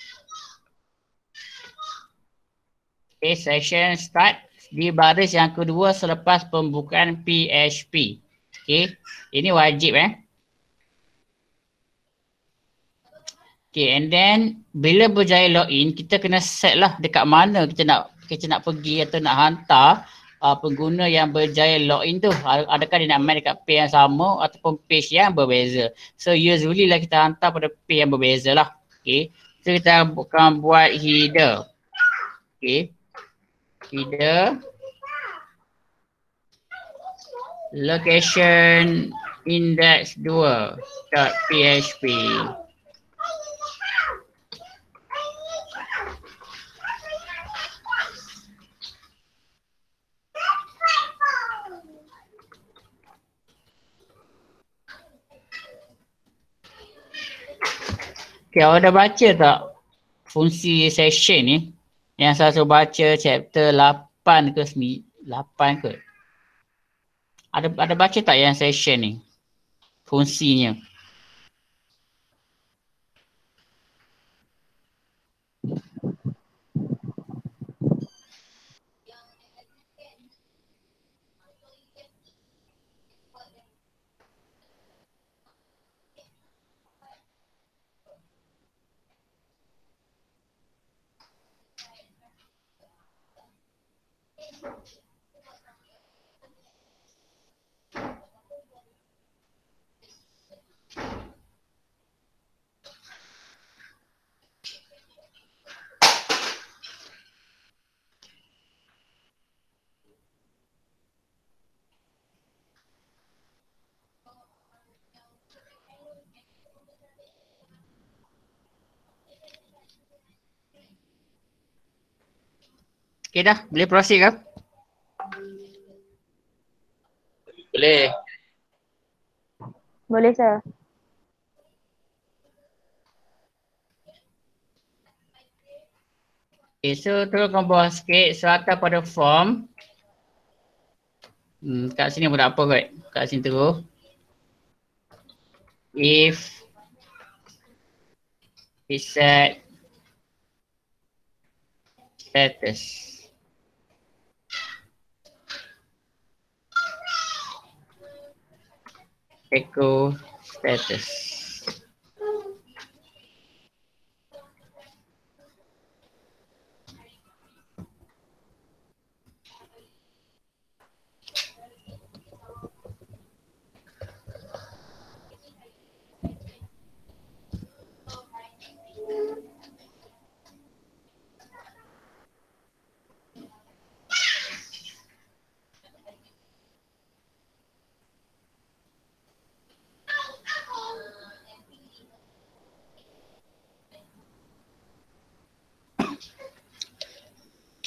Okay, session start di baris yang kedua selepas pembukaan PHP. Okay, ini wajib Okay, and then bila berjaya login, kita kena set lah dekat mana kita nak pergi atau nak hantar pengguna yang berjaya login tu. Adakah dia nak main dekat page yang sama ataupun page yang berbeza. So usually lah kita hantar pada page yang berbeza lah. Okay, so kita akan buat header. Okay, header location index2.php. Okay, awak dah baca tak fungsi session ni? Yang saya suruh baca chapter 8 ke 8 ke? Ada baca tak yang session ni? Fungsinya. Okay dah, boleh proceed ke? Boleh. Boleh sir. Okay, so turunkan bawah sikit, serata pada form. Kat sini pun tak apa kot. Kat sini terus. If set status. Echo status.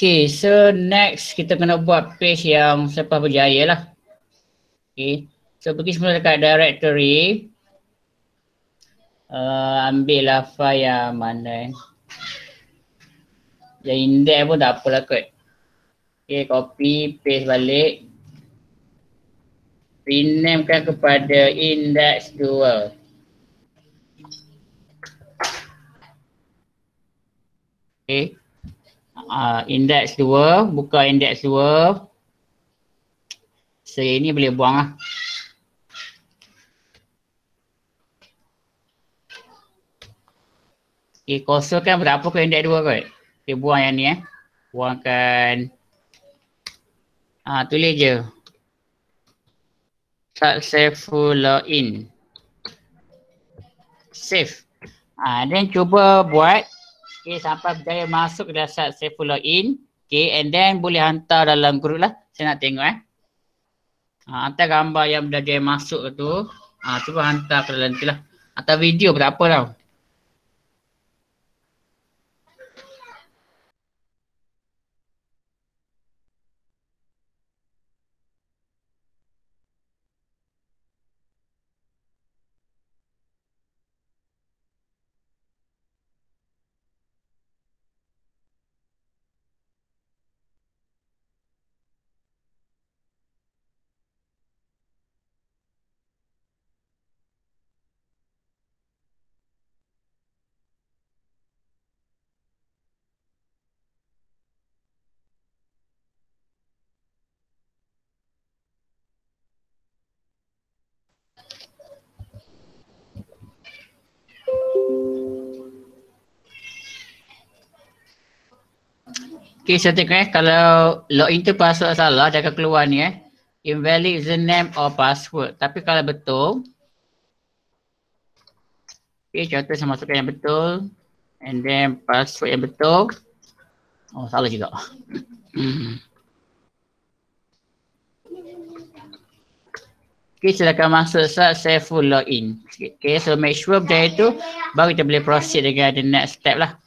Okay, so next kita kena buat page yang selepas berjaya lah. Okay, so pergi semula dekat directory. Ambil lah file yang mana yang index pun tak apalah kot. Okay, copy, paste balik. Renamekan kepada index 2. Okay. Index 2, buka index 2. So ini boleh buang lah. Okay, kosongkan berapa ke index 2 kot. Okay, buang yang ni buangkan. Tulis je. Successful login. Save. Then cuba buat. Okay, sampai berjaya masuk ke dalam successful login. Okay, and then boleh hantar dalam group lah. Saya nak tengok hantar gambar yang berjaya masuk tu. Cuba hantar ke dalam tu lah. Hantar video pun tak apa tau. Okay, saya tengok kalau login tu password salah, dia akan keluar ni invalid username or password. Tapi kalau betul, okay, contoh saya masukkan yang betul and then password yang betul. Oh, salah juga. Okay, silakan masuk successful login. Okay, so make sure berjaya tu baru kita boleh proceed dengan the next step lah.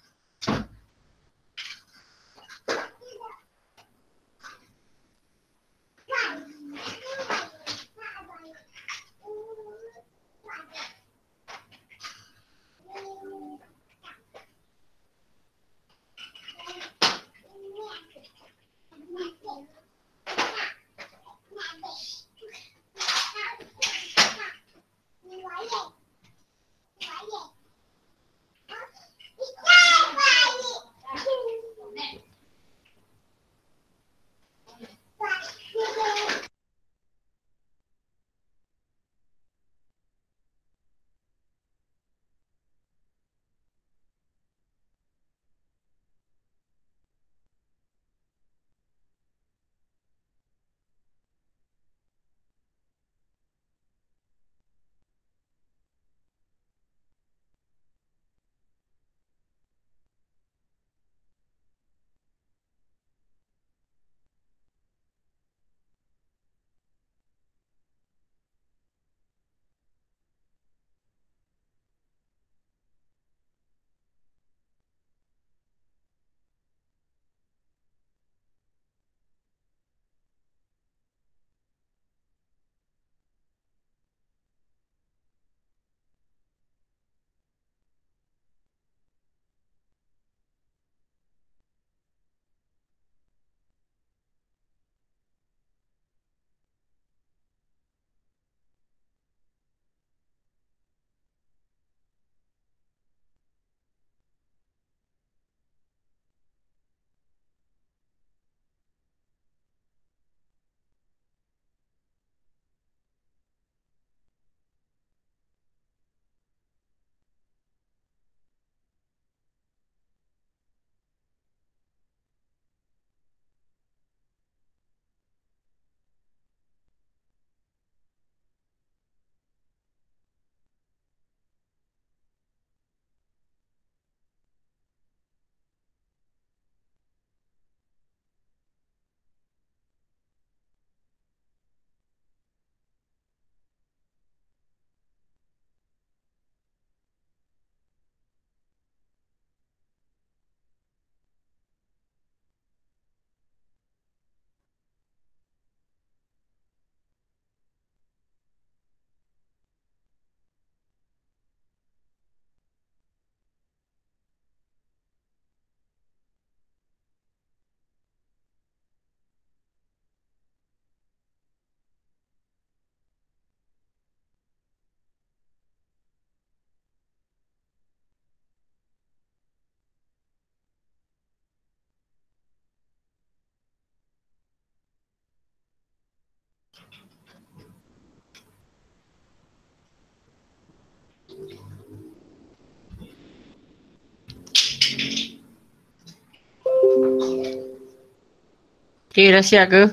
Okay, dah siap ke?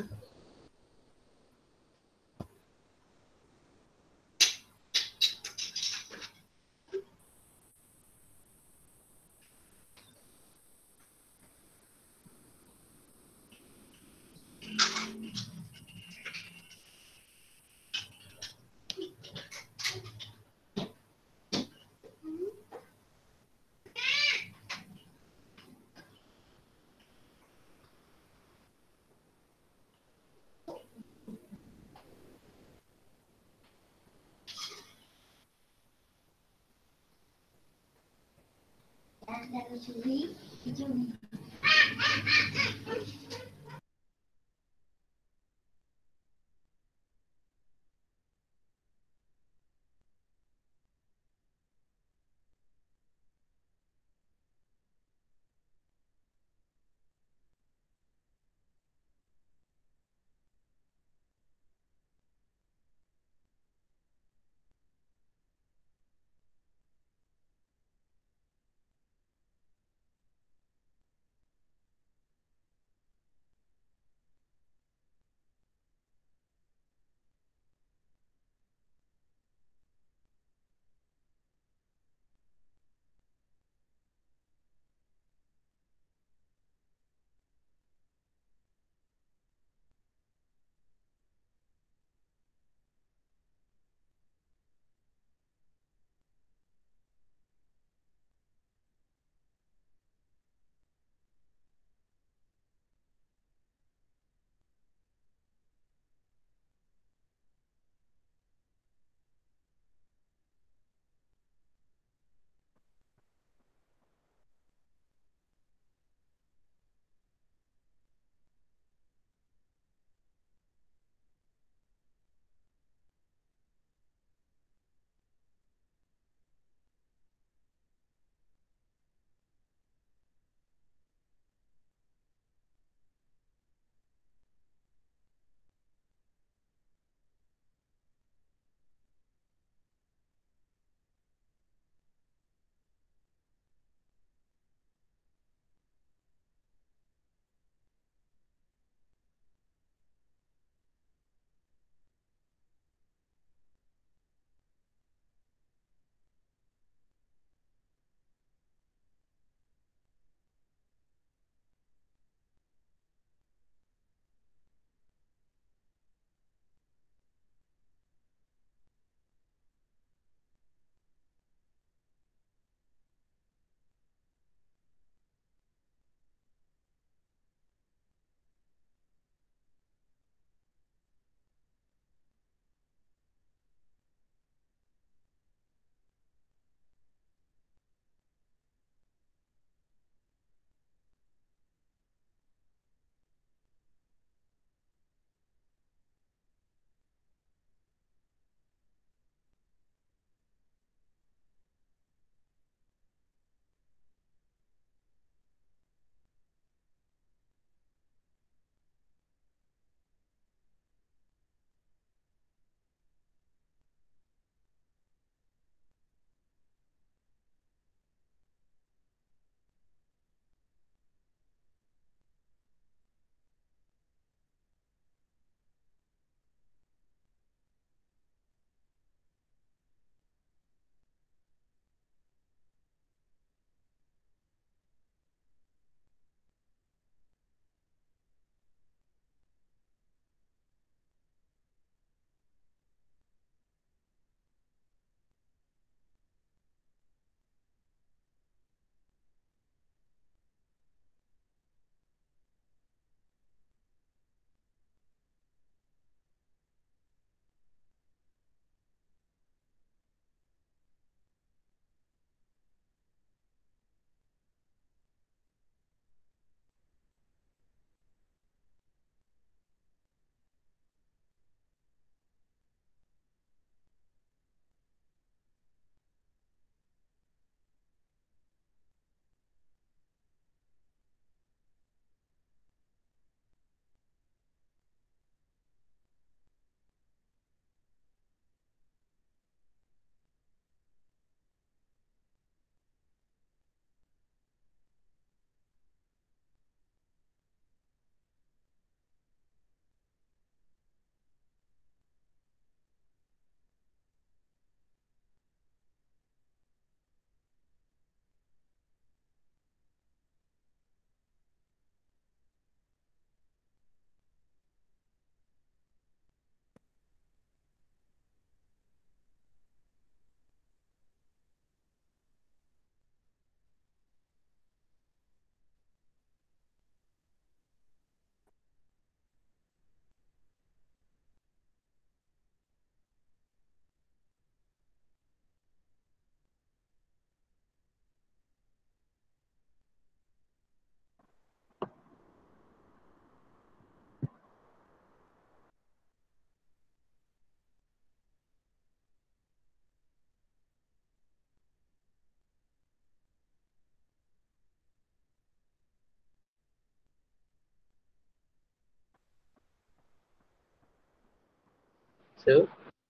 So,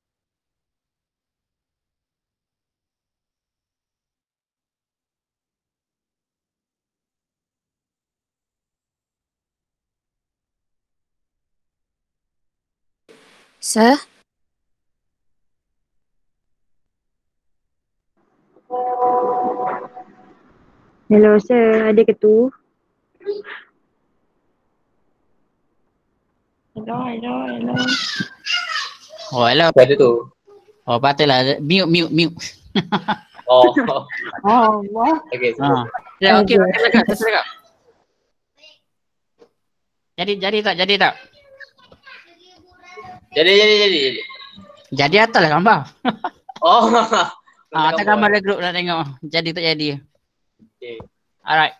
Sir? Hello sir, ada ke tu? Hello. Oh, hello. ada tu. Oh, patutlah. Mute. Oh, Oh, Allah. okay. So, Ya, okey. Silakan. Jadi tak? jadi. Jadi atas lah gambar. Oh, Atas gambar ada grup nak tengok. Jadi tak jadi. Okay. Alright.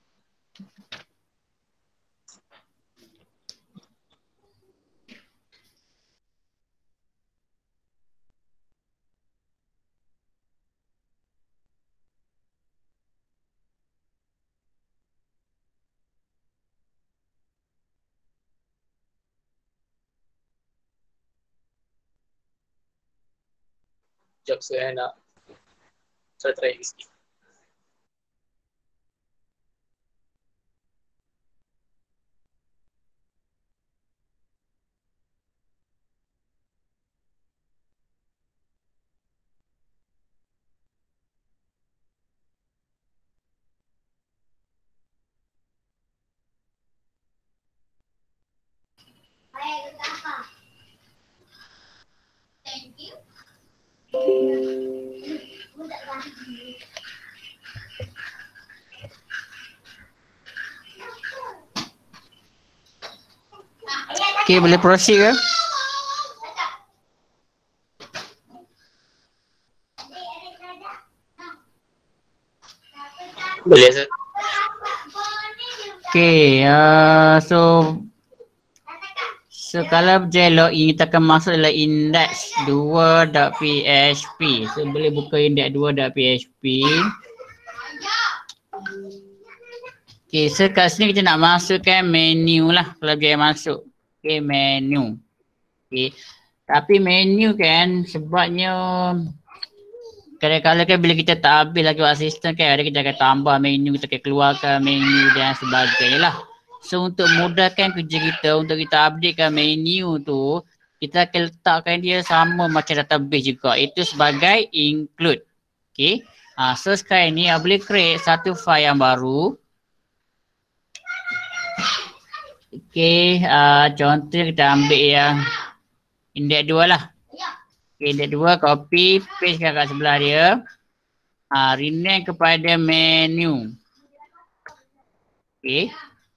Sekejap saya nak try sikit. Thank you. Okey, boleh proceed ke? Boleh, sir? Okey, so kalau je login kita akan masuk dalam index2.php. So boleh buka index2.php. Okey, so kat sini kita nak masukkan menu lah kalau dia masuk. Okey, menu. Okey. Tapi menu kan sebabnya kadang-kadang kan bila kita tak habis lagi buat sistem kan ada kita akan tambah menu, kita akan keluarkan menu dan sebagainya lah. So untuk mudahkan kerja kita, untuk kita updatekan menu tu, kita akan letakkan dia sama macam database juga. Itu sebagai include. Okay. So sekarang ni boleh create satu file yang baru. Okay. Contoh kita ambil yang index 2 lah. Okay, index 2 copy, paste kat sebelah dia. Rename kepada menu. Okay.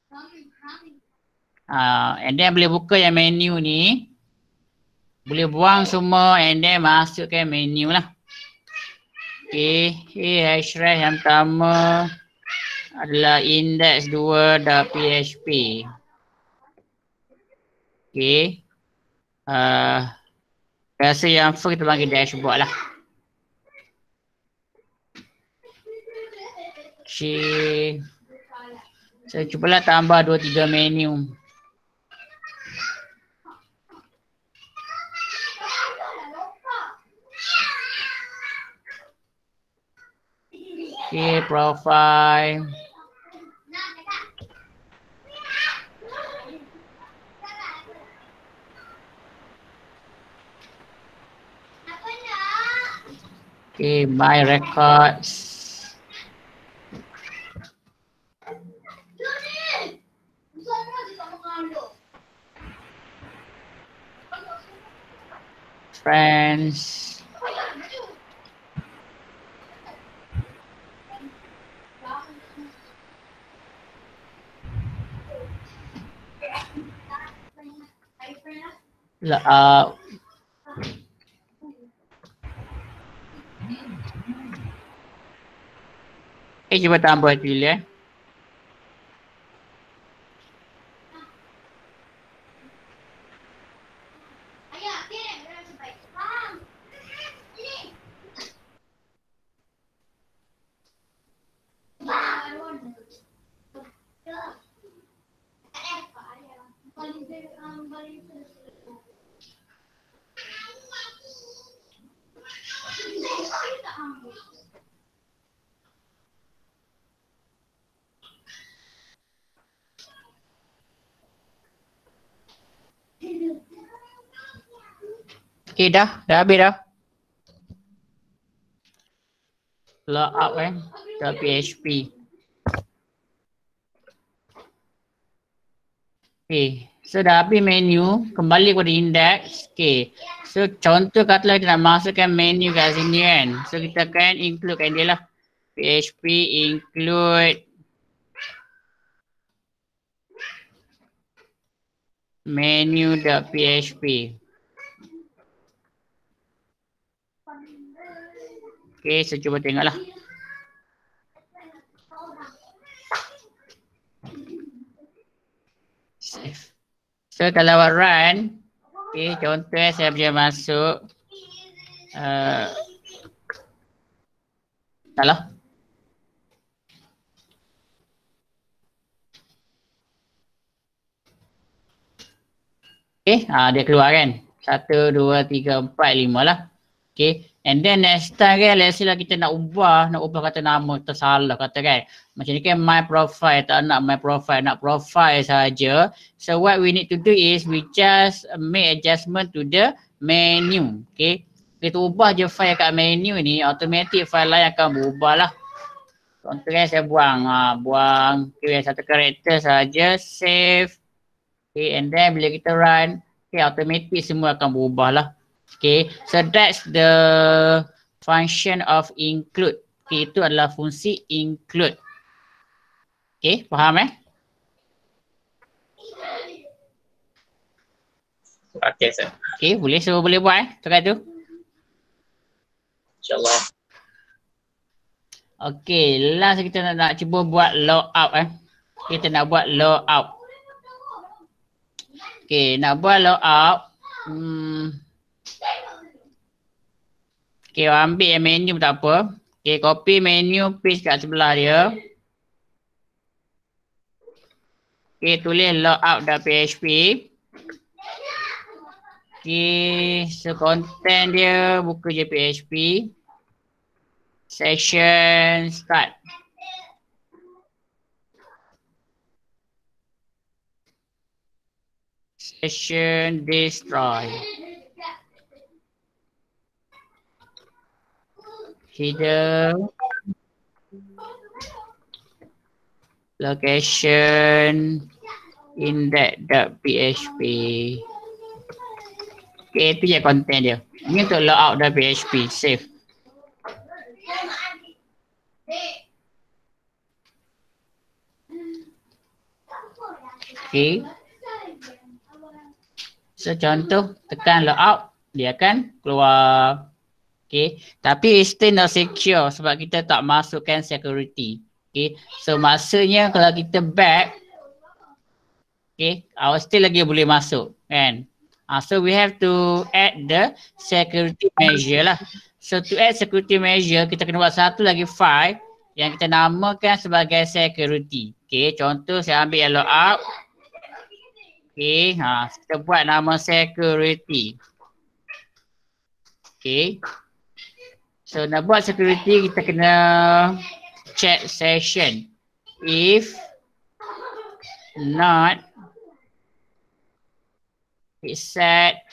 And then boleh buka yang menu ni. Boleh buang semua and then masukkan menu lah. Okay. Href yang pertama adalah index2.php. Okay. Rasa yang first kita panggil dashboard lah. Okay. So cubalah tambah 2-3 menu. Okay, profile. Okay, my records. Friends. Cuba tambah dulu ya. Okay, dah habis dah. Logout .php. Okay, so dah habis menu, kembali kepada index. Okay, so contoh katalah kita nak masukkan menu kat sini kan. So kita akan includekan dia lah. PHP include menu.php. Okay, so cuba tengoklah. Save. So kalau awak run, okay, contoh saya boleh masuk salah. Okay, dia keluar kan. 1, 2, 3, 4, 5 lah. Okay, and then next time kan, let's say lah kita nak ubah kata nama tersalah kata kan. Macam ni kan my profile, tak nak my profile, nak profile saja. So what we need to do is we just make adjustment to the menu. Okay, kita ubah je file kat menu ni, automatic file lain akan berubah lah. Contoh kan saya buang okay, satu karakter saja, save. Okay, and then bila kita run, okay, automatic semua akan berubah lah. Okay, so that's the function of include. Okay, itu adalah fungsi include. Okay, faham Okay, sir. Okay, boleh buat cakap tu. InsyaAllah. Okay, last kita nak cuba buat logout Kita nak buat logout. Okay, nak buat logout. Okay, ambil menu tak apa. Okay, copy menu, paste kat sebelah dia. Okay, tulis logout.php. Okay, so content dia buka je PHP. Session start. Session destroy. Header. Location. Index.php. Okay, itu je konten dia. Ini untuk logout.php. Save. Okay. So contoh tekan logout, dia akan keluar. Okay. Tapi still not secure sebab kita tak masukkan security. Okay. So maksudnya kalau kita back, okay, awak still lagi boleh masuk kan. So we have to add the security measure lah. So to add security measure, kita kena buat satu lagi file yang kita namakan sebagai security. Okay, contoh saya ambil yang logout. Okay, kita buat nama security. Okay. So nak buat security, kita kena check session. If not, it set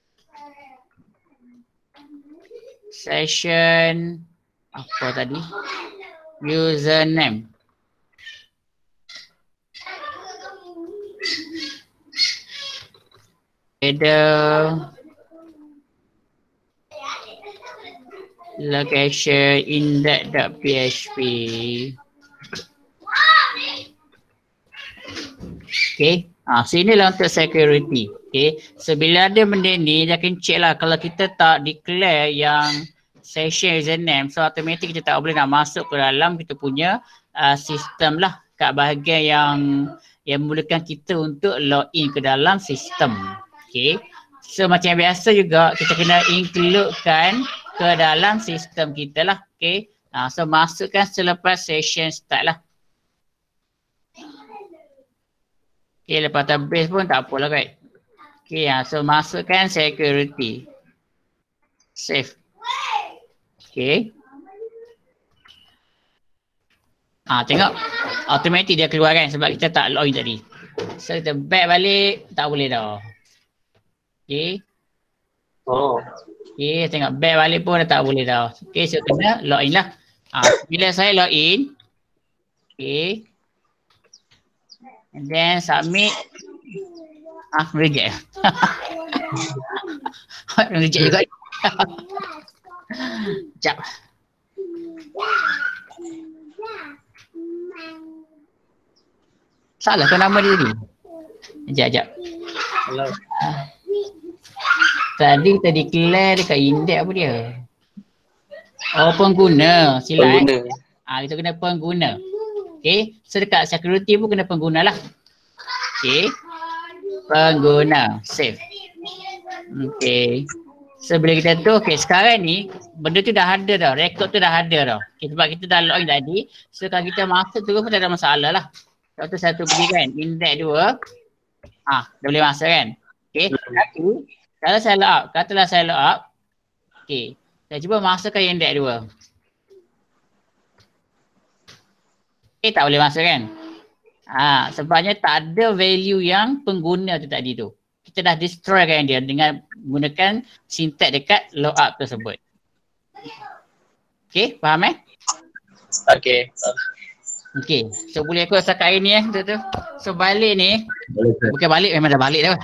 session apa tadi? Username. Header. Location index.php. Okay. Sinilah untuk security. Okay. So bila ada benda ni, dia akan check lah kalau kita tak declare yang session username, so automatic kita tak boleh nak masuk ke dalam kita punya sistem lah kat bahagian yang memulakan kita untuk login ke dalam sistem. Okay. So macam biasa juga kita kena includekan ke dalam sistem kita lah. Okay. So masukkan selepas session start lah. Okay, lepas habis pun tak apalah right. Okay, so masukkan security. Save. Okay. Tengok automatic dia keluar kan sebab kita tak login tadi. So kita back balik tak boleh dah. Okay. Oh. Okay, tengok back balik pun dah tak boleh dah. Okay, so kena login lah. Bila saya login, okay, and then submit. Reject. Reject juga. Sekejap. Salah ke nama dia tadi? Sekejap. Hello. Tadi kita declare dekat index apa dia? Oh, pengguna. Silap. Kita kena pengguna. Okay. So dekat security pun kena pengguna lah. Okay. Pengguna. Save. Okay. So bila kita tu, okay, sekarang ni benda tu dah ada dah. Rekod tu dah ada dah. Okay, sebab kita dah login tadi. So kalau kita masuk tu pun tak ada masalah lah. Contoh satu pergi kan, index 2. Dah boleh masuk kan. Okay. Tapi kalau saya log out, katalah saya log out. Okay. Saya cuba masukkan index 2. Okay, tak boleh masuk kan. Sebabnya tak ada value yang pengguna tu tadi tu. Kita dah destroy kan dia dengan menggunakan syntax dekat logout tersebut. Okay, faham Okay. Okay, so boleh ikut setakat hari ni tu. So balik ni, bukan balik, memang dah balik dah.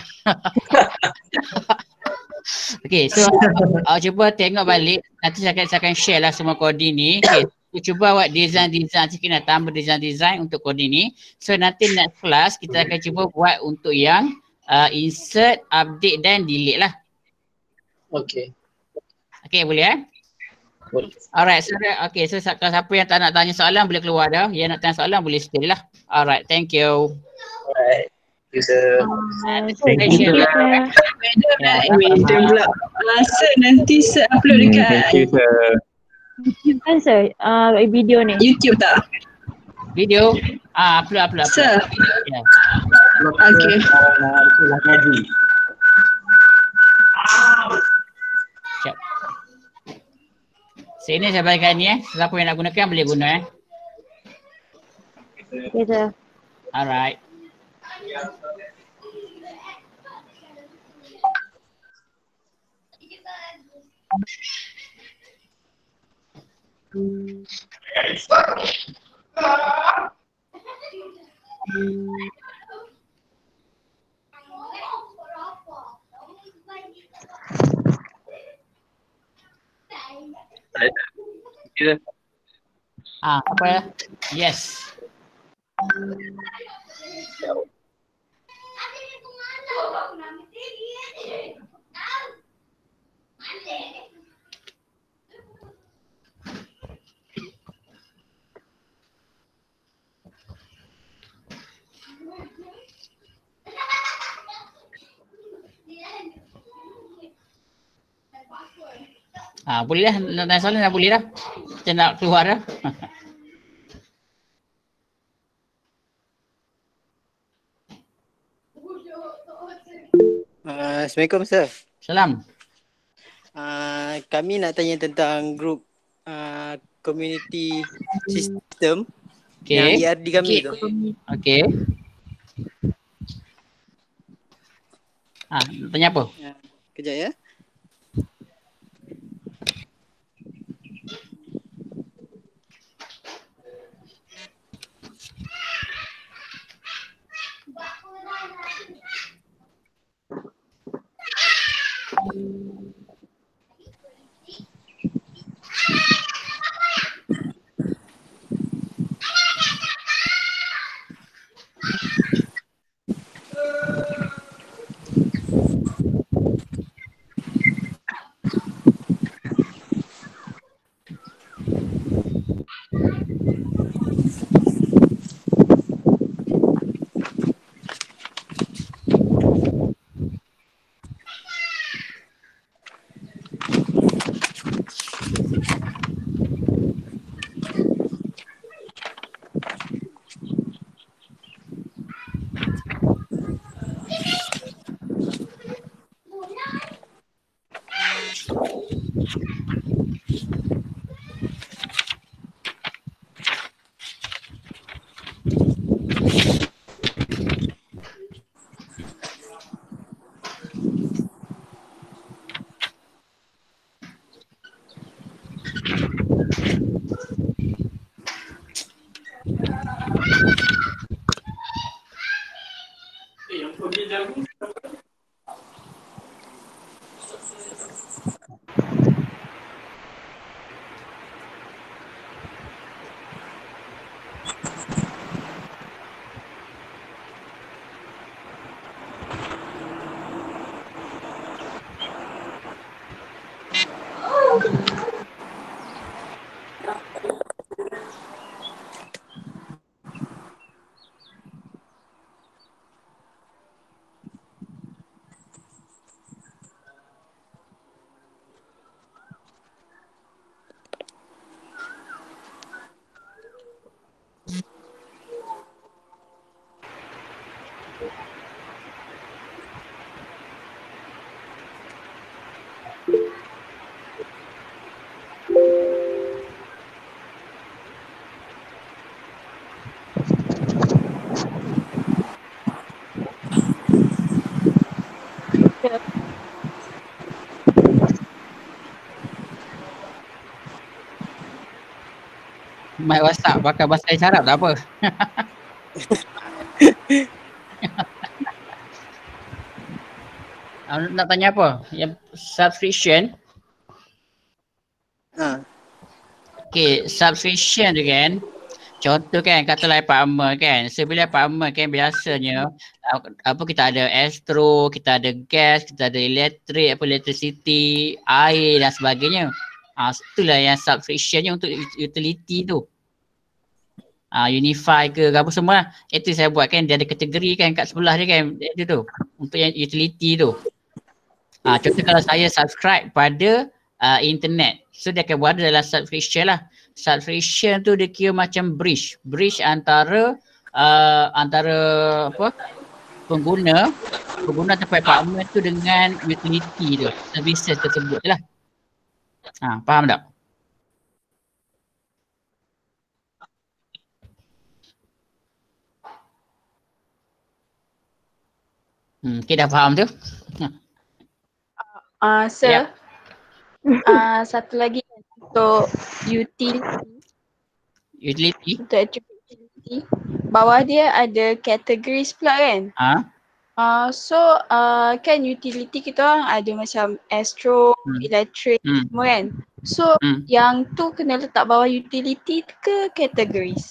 Okay, so cuba tengok balik. Nanti saya akan share lah semua coding ni. Okay, so cuba buat design sikit nak tambah design untuk coding ni. So nanti next class kita akan cuba buat untuk yang insert, update dan delete lah. Okay. Okay, boleh Boleh. Alright, so okay, so kalau siapa yang tak nak tanya soalan boleh keluar dah. Yang nak tanya soalan boleh stay lah. Alright, thank you. Alright. Thank you, sir. Thank you, sir. Winter pula. Masa nanti saya upload dekat Kan sir, video ni. YouTube tak? Video? Upload. Sir. Yeah. Okay. Siap. Sini saya bagikan ni siapa yang nak gunakan boleh guna Okay, sir. Alright. Apa ya? Yes. Boleh lah, nak tanya soalan dah boleh dah. Kita nak keluar dah. Assalamualaikum, sir. Salam. Kami nak tanya tentang grup community system yang ERD kami tu. Okay. Tanya apa? Kejap ya. Mic WhatsApp pakai bahasa isyarat tak apa. Nak tanya apa? Yang subscription. Okay, subscription tu kan. Contoh kan, katalah apartment kan. Sebila apartment kan biasanya apa kita ada Astro, kita ada gas, kita ada elektrik, electricity, air dan sebagainya. Itulah yang subscriptionnya untuk utility tu. Unify ke apa semua. Itu saya buat kan, dia ada kategori kan kat sebelah dia kan. Itu tu. Untuk yang utility tu. Contoh kalau saya subscribe pada internet. So dia akan berada dalam subscription lah. Subscription tu dia kira macam bridge antara apa pengguna tempat apartment tu dengan utility tu, services tersebut lah. Faham tak? Okay, dah faham tu? Sir, satu lagi untuk utility. Untuk attribute utility. Bawah dia ada categories pula kan? So kan utility kita orang ada macam Astro, electric semua kan? So yang tu kena letak bawah utility ke categories?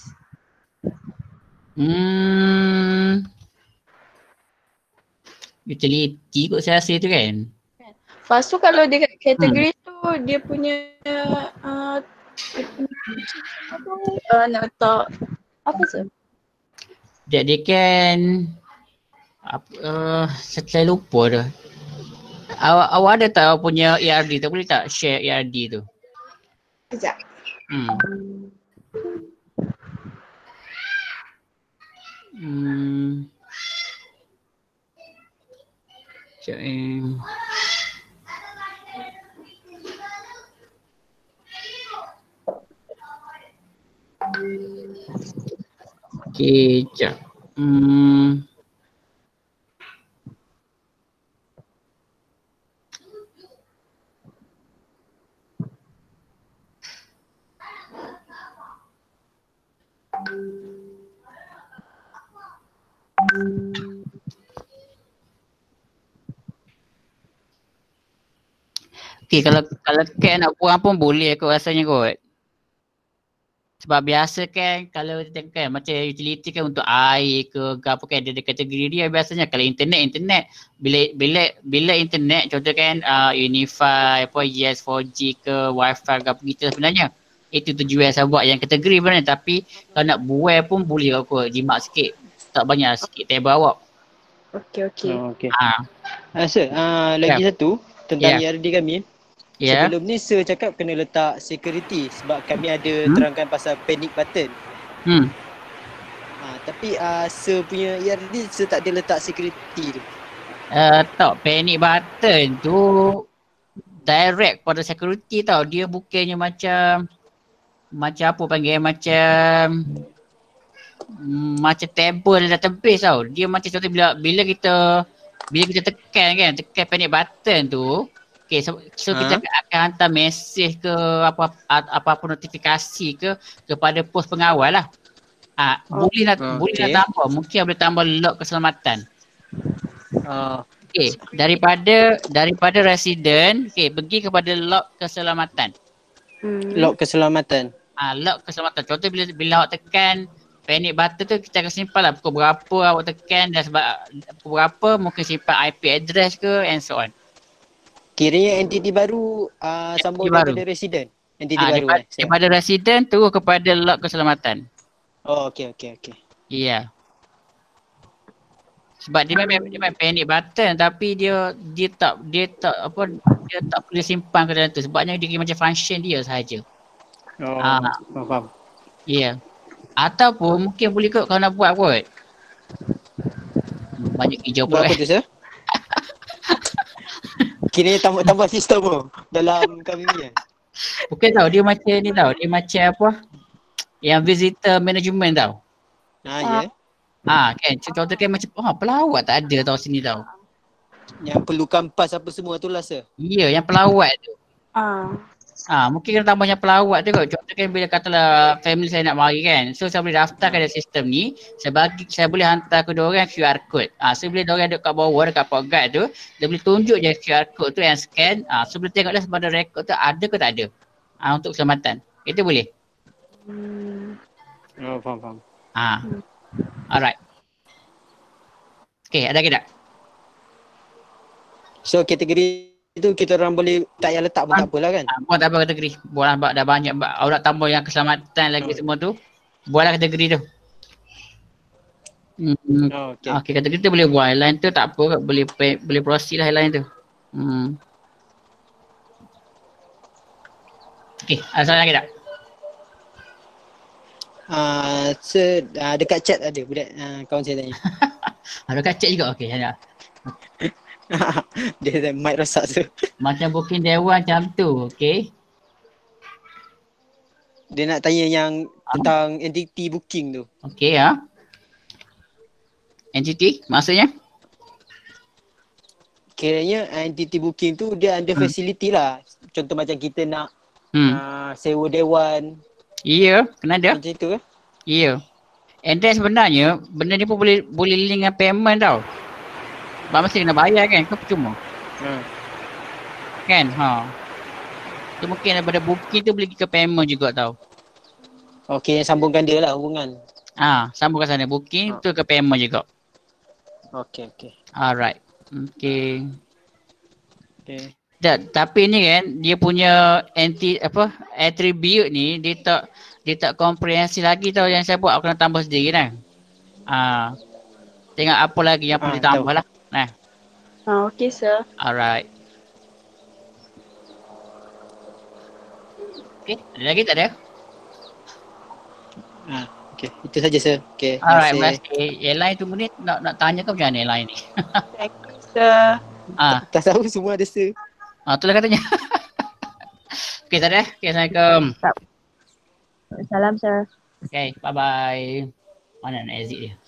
Utility kot saya rasa tu kan? Lepas tu kalau dekat kategori tu dia punya nak letak apa tu? Dia kan saya lupa dah. Awak ada tak awak punya ERD tu? Boleh tak share ERD tu? Sekejap. Okay, sekejap. Okay, kalau Kat nak buang pun boleh kot rasanya kot. Sebab biasa kan kalau kita kan macam utility kan untuk air ke apa kan dia ada kategori dia biasanya. Kalau internet bila internet contoh kan Unify apa Yes 4G ke Wi-Fi ke apa gitu sebenarnya. Itu tujuan saya buat yang kategori sebenarnya, tapi kalau nak buat pun boleh kot jimat sikit. Tak banyak sikit table awak. Okey. Sir, lagi satu tentang ERD kami. Sebelum ni Sir cakap kena letak security sebab kami ada terangkan pasal panic button. Tapi Sir punya ERD Sir tak ada letak security tu. Tak, panic button tu direct pada security tau. Dia bukannya macam apa panggil macam table database tau. Dia macam contoh bila kita tekan panic button tu. Okay, so kita akan hantar mesej ke apa notifikasi kepada pos pengawal lah. Boleh nak tambah, mungkin boleh tambah log keselamatan. Okay, daripada resident, okay, pergi kepada log keselamatan. Log keselamatan. Log keselamatan. Contoh bila awak tekan panic button tu kita akan simpan lah pukul berapa awak tekan dan sebab pukul berapa mungkin simpan IP address ke and so on. Kiranya entiti baru sambung daripada resident. Entiti baru daripada resident terus kepada log keselamatan. Okey. Ya. Sebab dia memang panic button tapi dia tak boleh simpan ke dalam tu sebabnya dia macam function dia sahaja. Faham. Ya. Ataupun mungkin boleh kot kalau nak buat kot. Banyak hijau pula. Apa tu Sir? Kira tambah sistem tu dalam kami ni. Bukan tau, dia macam ni tau. Dia macam apa? Yang visitor management tau. Ya. Kan contoh kan macam pelawat tak ada tau sini tau. Yang perlukan pas apa semua tu lah Sir. Ya, yang pelawat tu. Mungkin kena tambah banyak pelawat tu kot. Contoh kan bila katalah family saya nak mari kan. So saya boleh daftarkan dalam sistem ni. Saya boleh hantar ke diorang QR code. So bila diorang duduk kat bawah dekat port guide tu, dia boleh tunjuk je QR code tu yang scan. So boleh tengoklah sebenarnya rekod tu ada ke tak ada. Untuk keselamatan. Itu boleh. Oh, faham. Alright. Okay, ada lagi tak? So kategori itu kita orang boleh tak payah letak pun tak apalah kan? Buat tak apa kategori. Buatlah dah banyak. Awak nak tambah yang keselamatan lagi semua tu. Buatlah kategori tu. Okay, kategori tu boleh buat. Lain tu tak apa. Boleh proceed lah lain tu. Okay, ada soalan lagi tak? Dekat chat ada budak kawan saya tanya. Dekat chat juga? Okay, ada. Dia mic rosak tu. Macam booking dewan macam tu, okay. Dia nak tanya yang tentang entity booking tu. Okay entity maksudnya? Kiranya entity booking tu dia ada facility lah. Contoh macam kita nak sewa dewan. Ya, kena ada. Macam itu ke? Ya. And then sebenarnya benda ni pun boleh link dengan payment tau. Sebab mesti kena bayar kan, ke percuma? Kan? So mungkin daripada booking tu boleh ke payment juga tau. Okay, sambungkan dia lah hubungan. Sambungkan sana. Booking tu ke payment juga. Okay. Alright. Okay. Tapi ni kan, dia punya attribute ni, dia tak komprehensif lagi tau yang saya buat. Aku kena tambah sendiri kan. Tengok apa lagi yang perlu ditambah lah. Okay, sir. Alright. Okay, ada lagi tak ada? Okay, itu saja sir. Okay, alright, terima kasih. Airline tu ni nak tanya ke macam mana airline ni? Thank you, sir. Tak tahu semua ada sir. Itulah katanya. Okay, tak ada? Okay, Assalamualaikum. Salam, sir. Okay, bye-bye. Mana nak exit dia?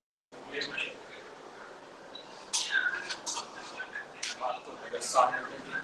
Sun.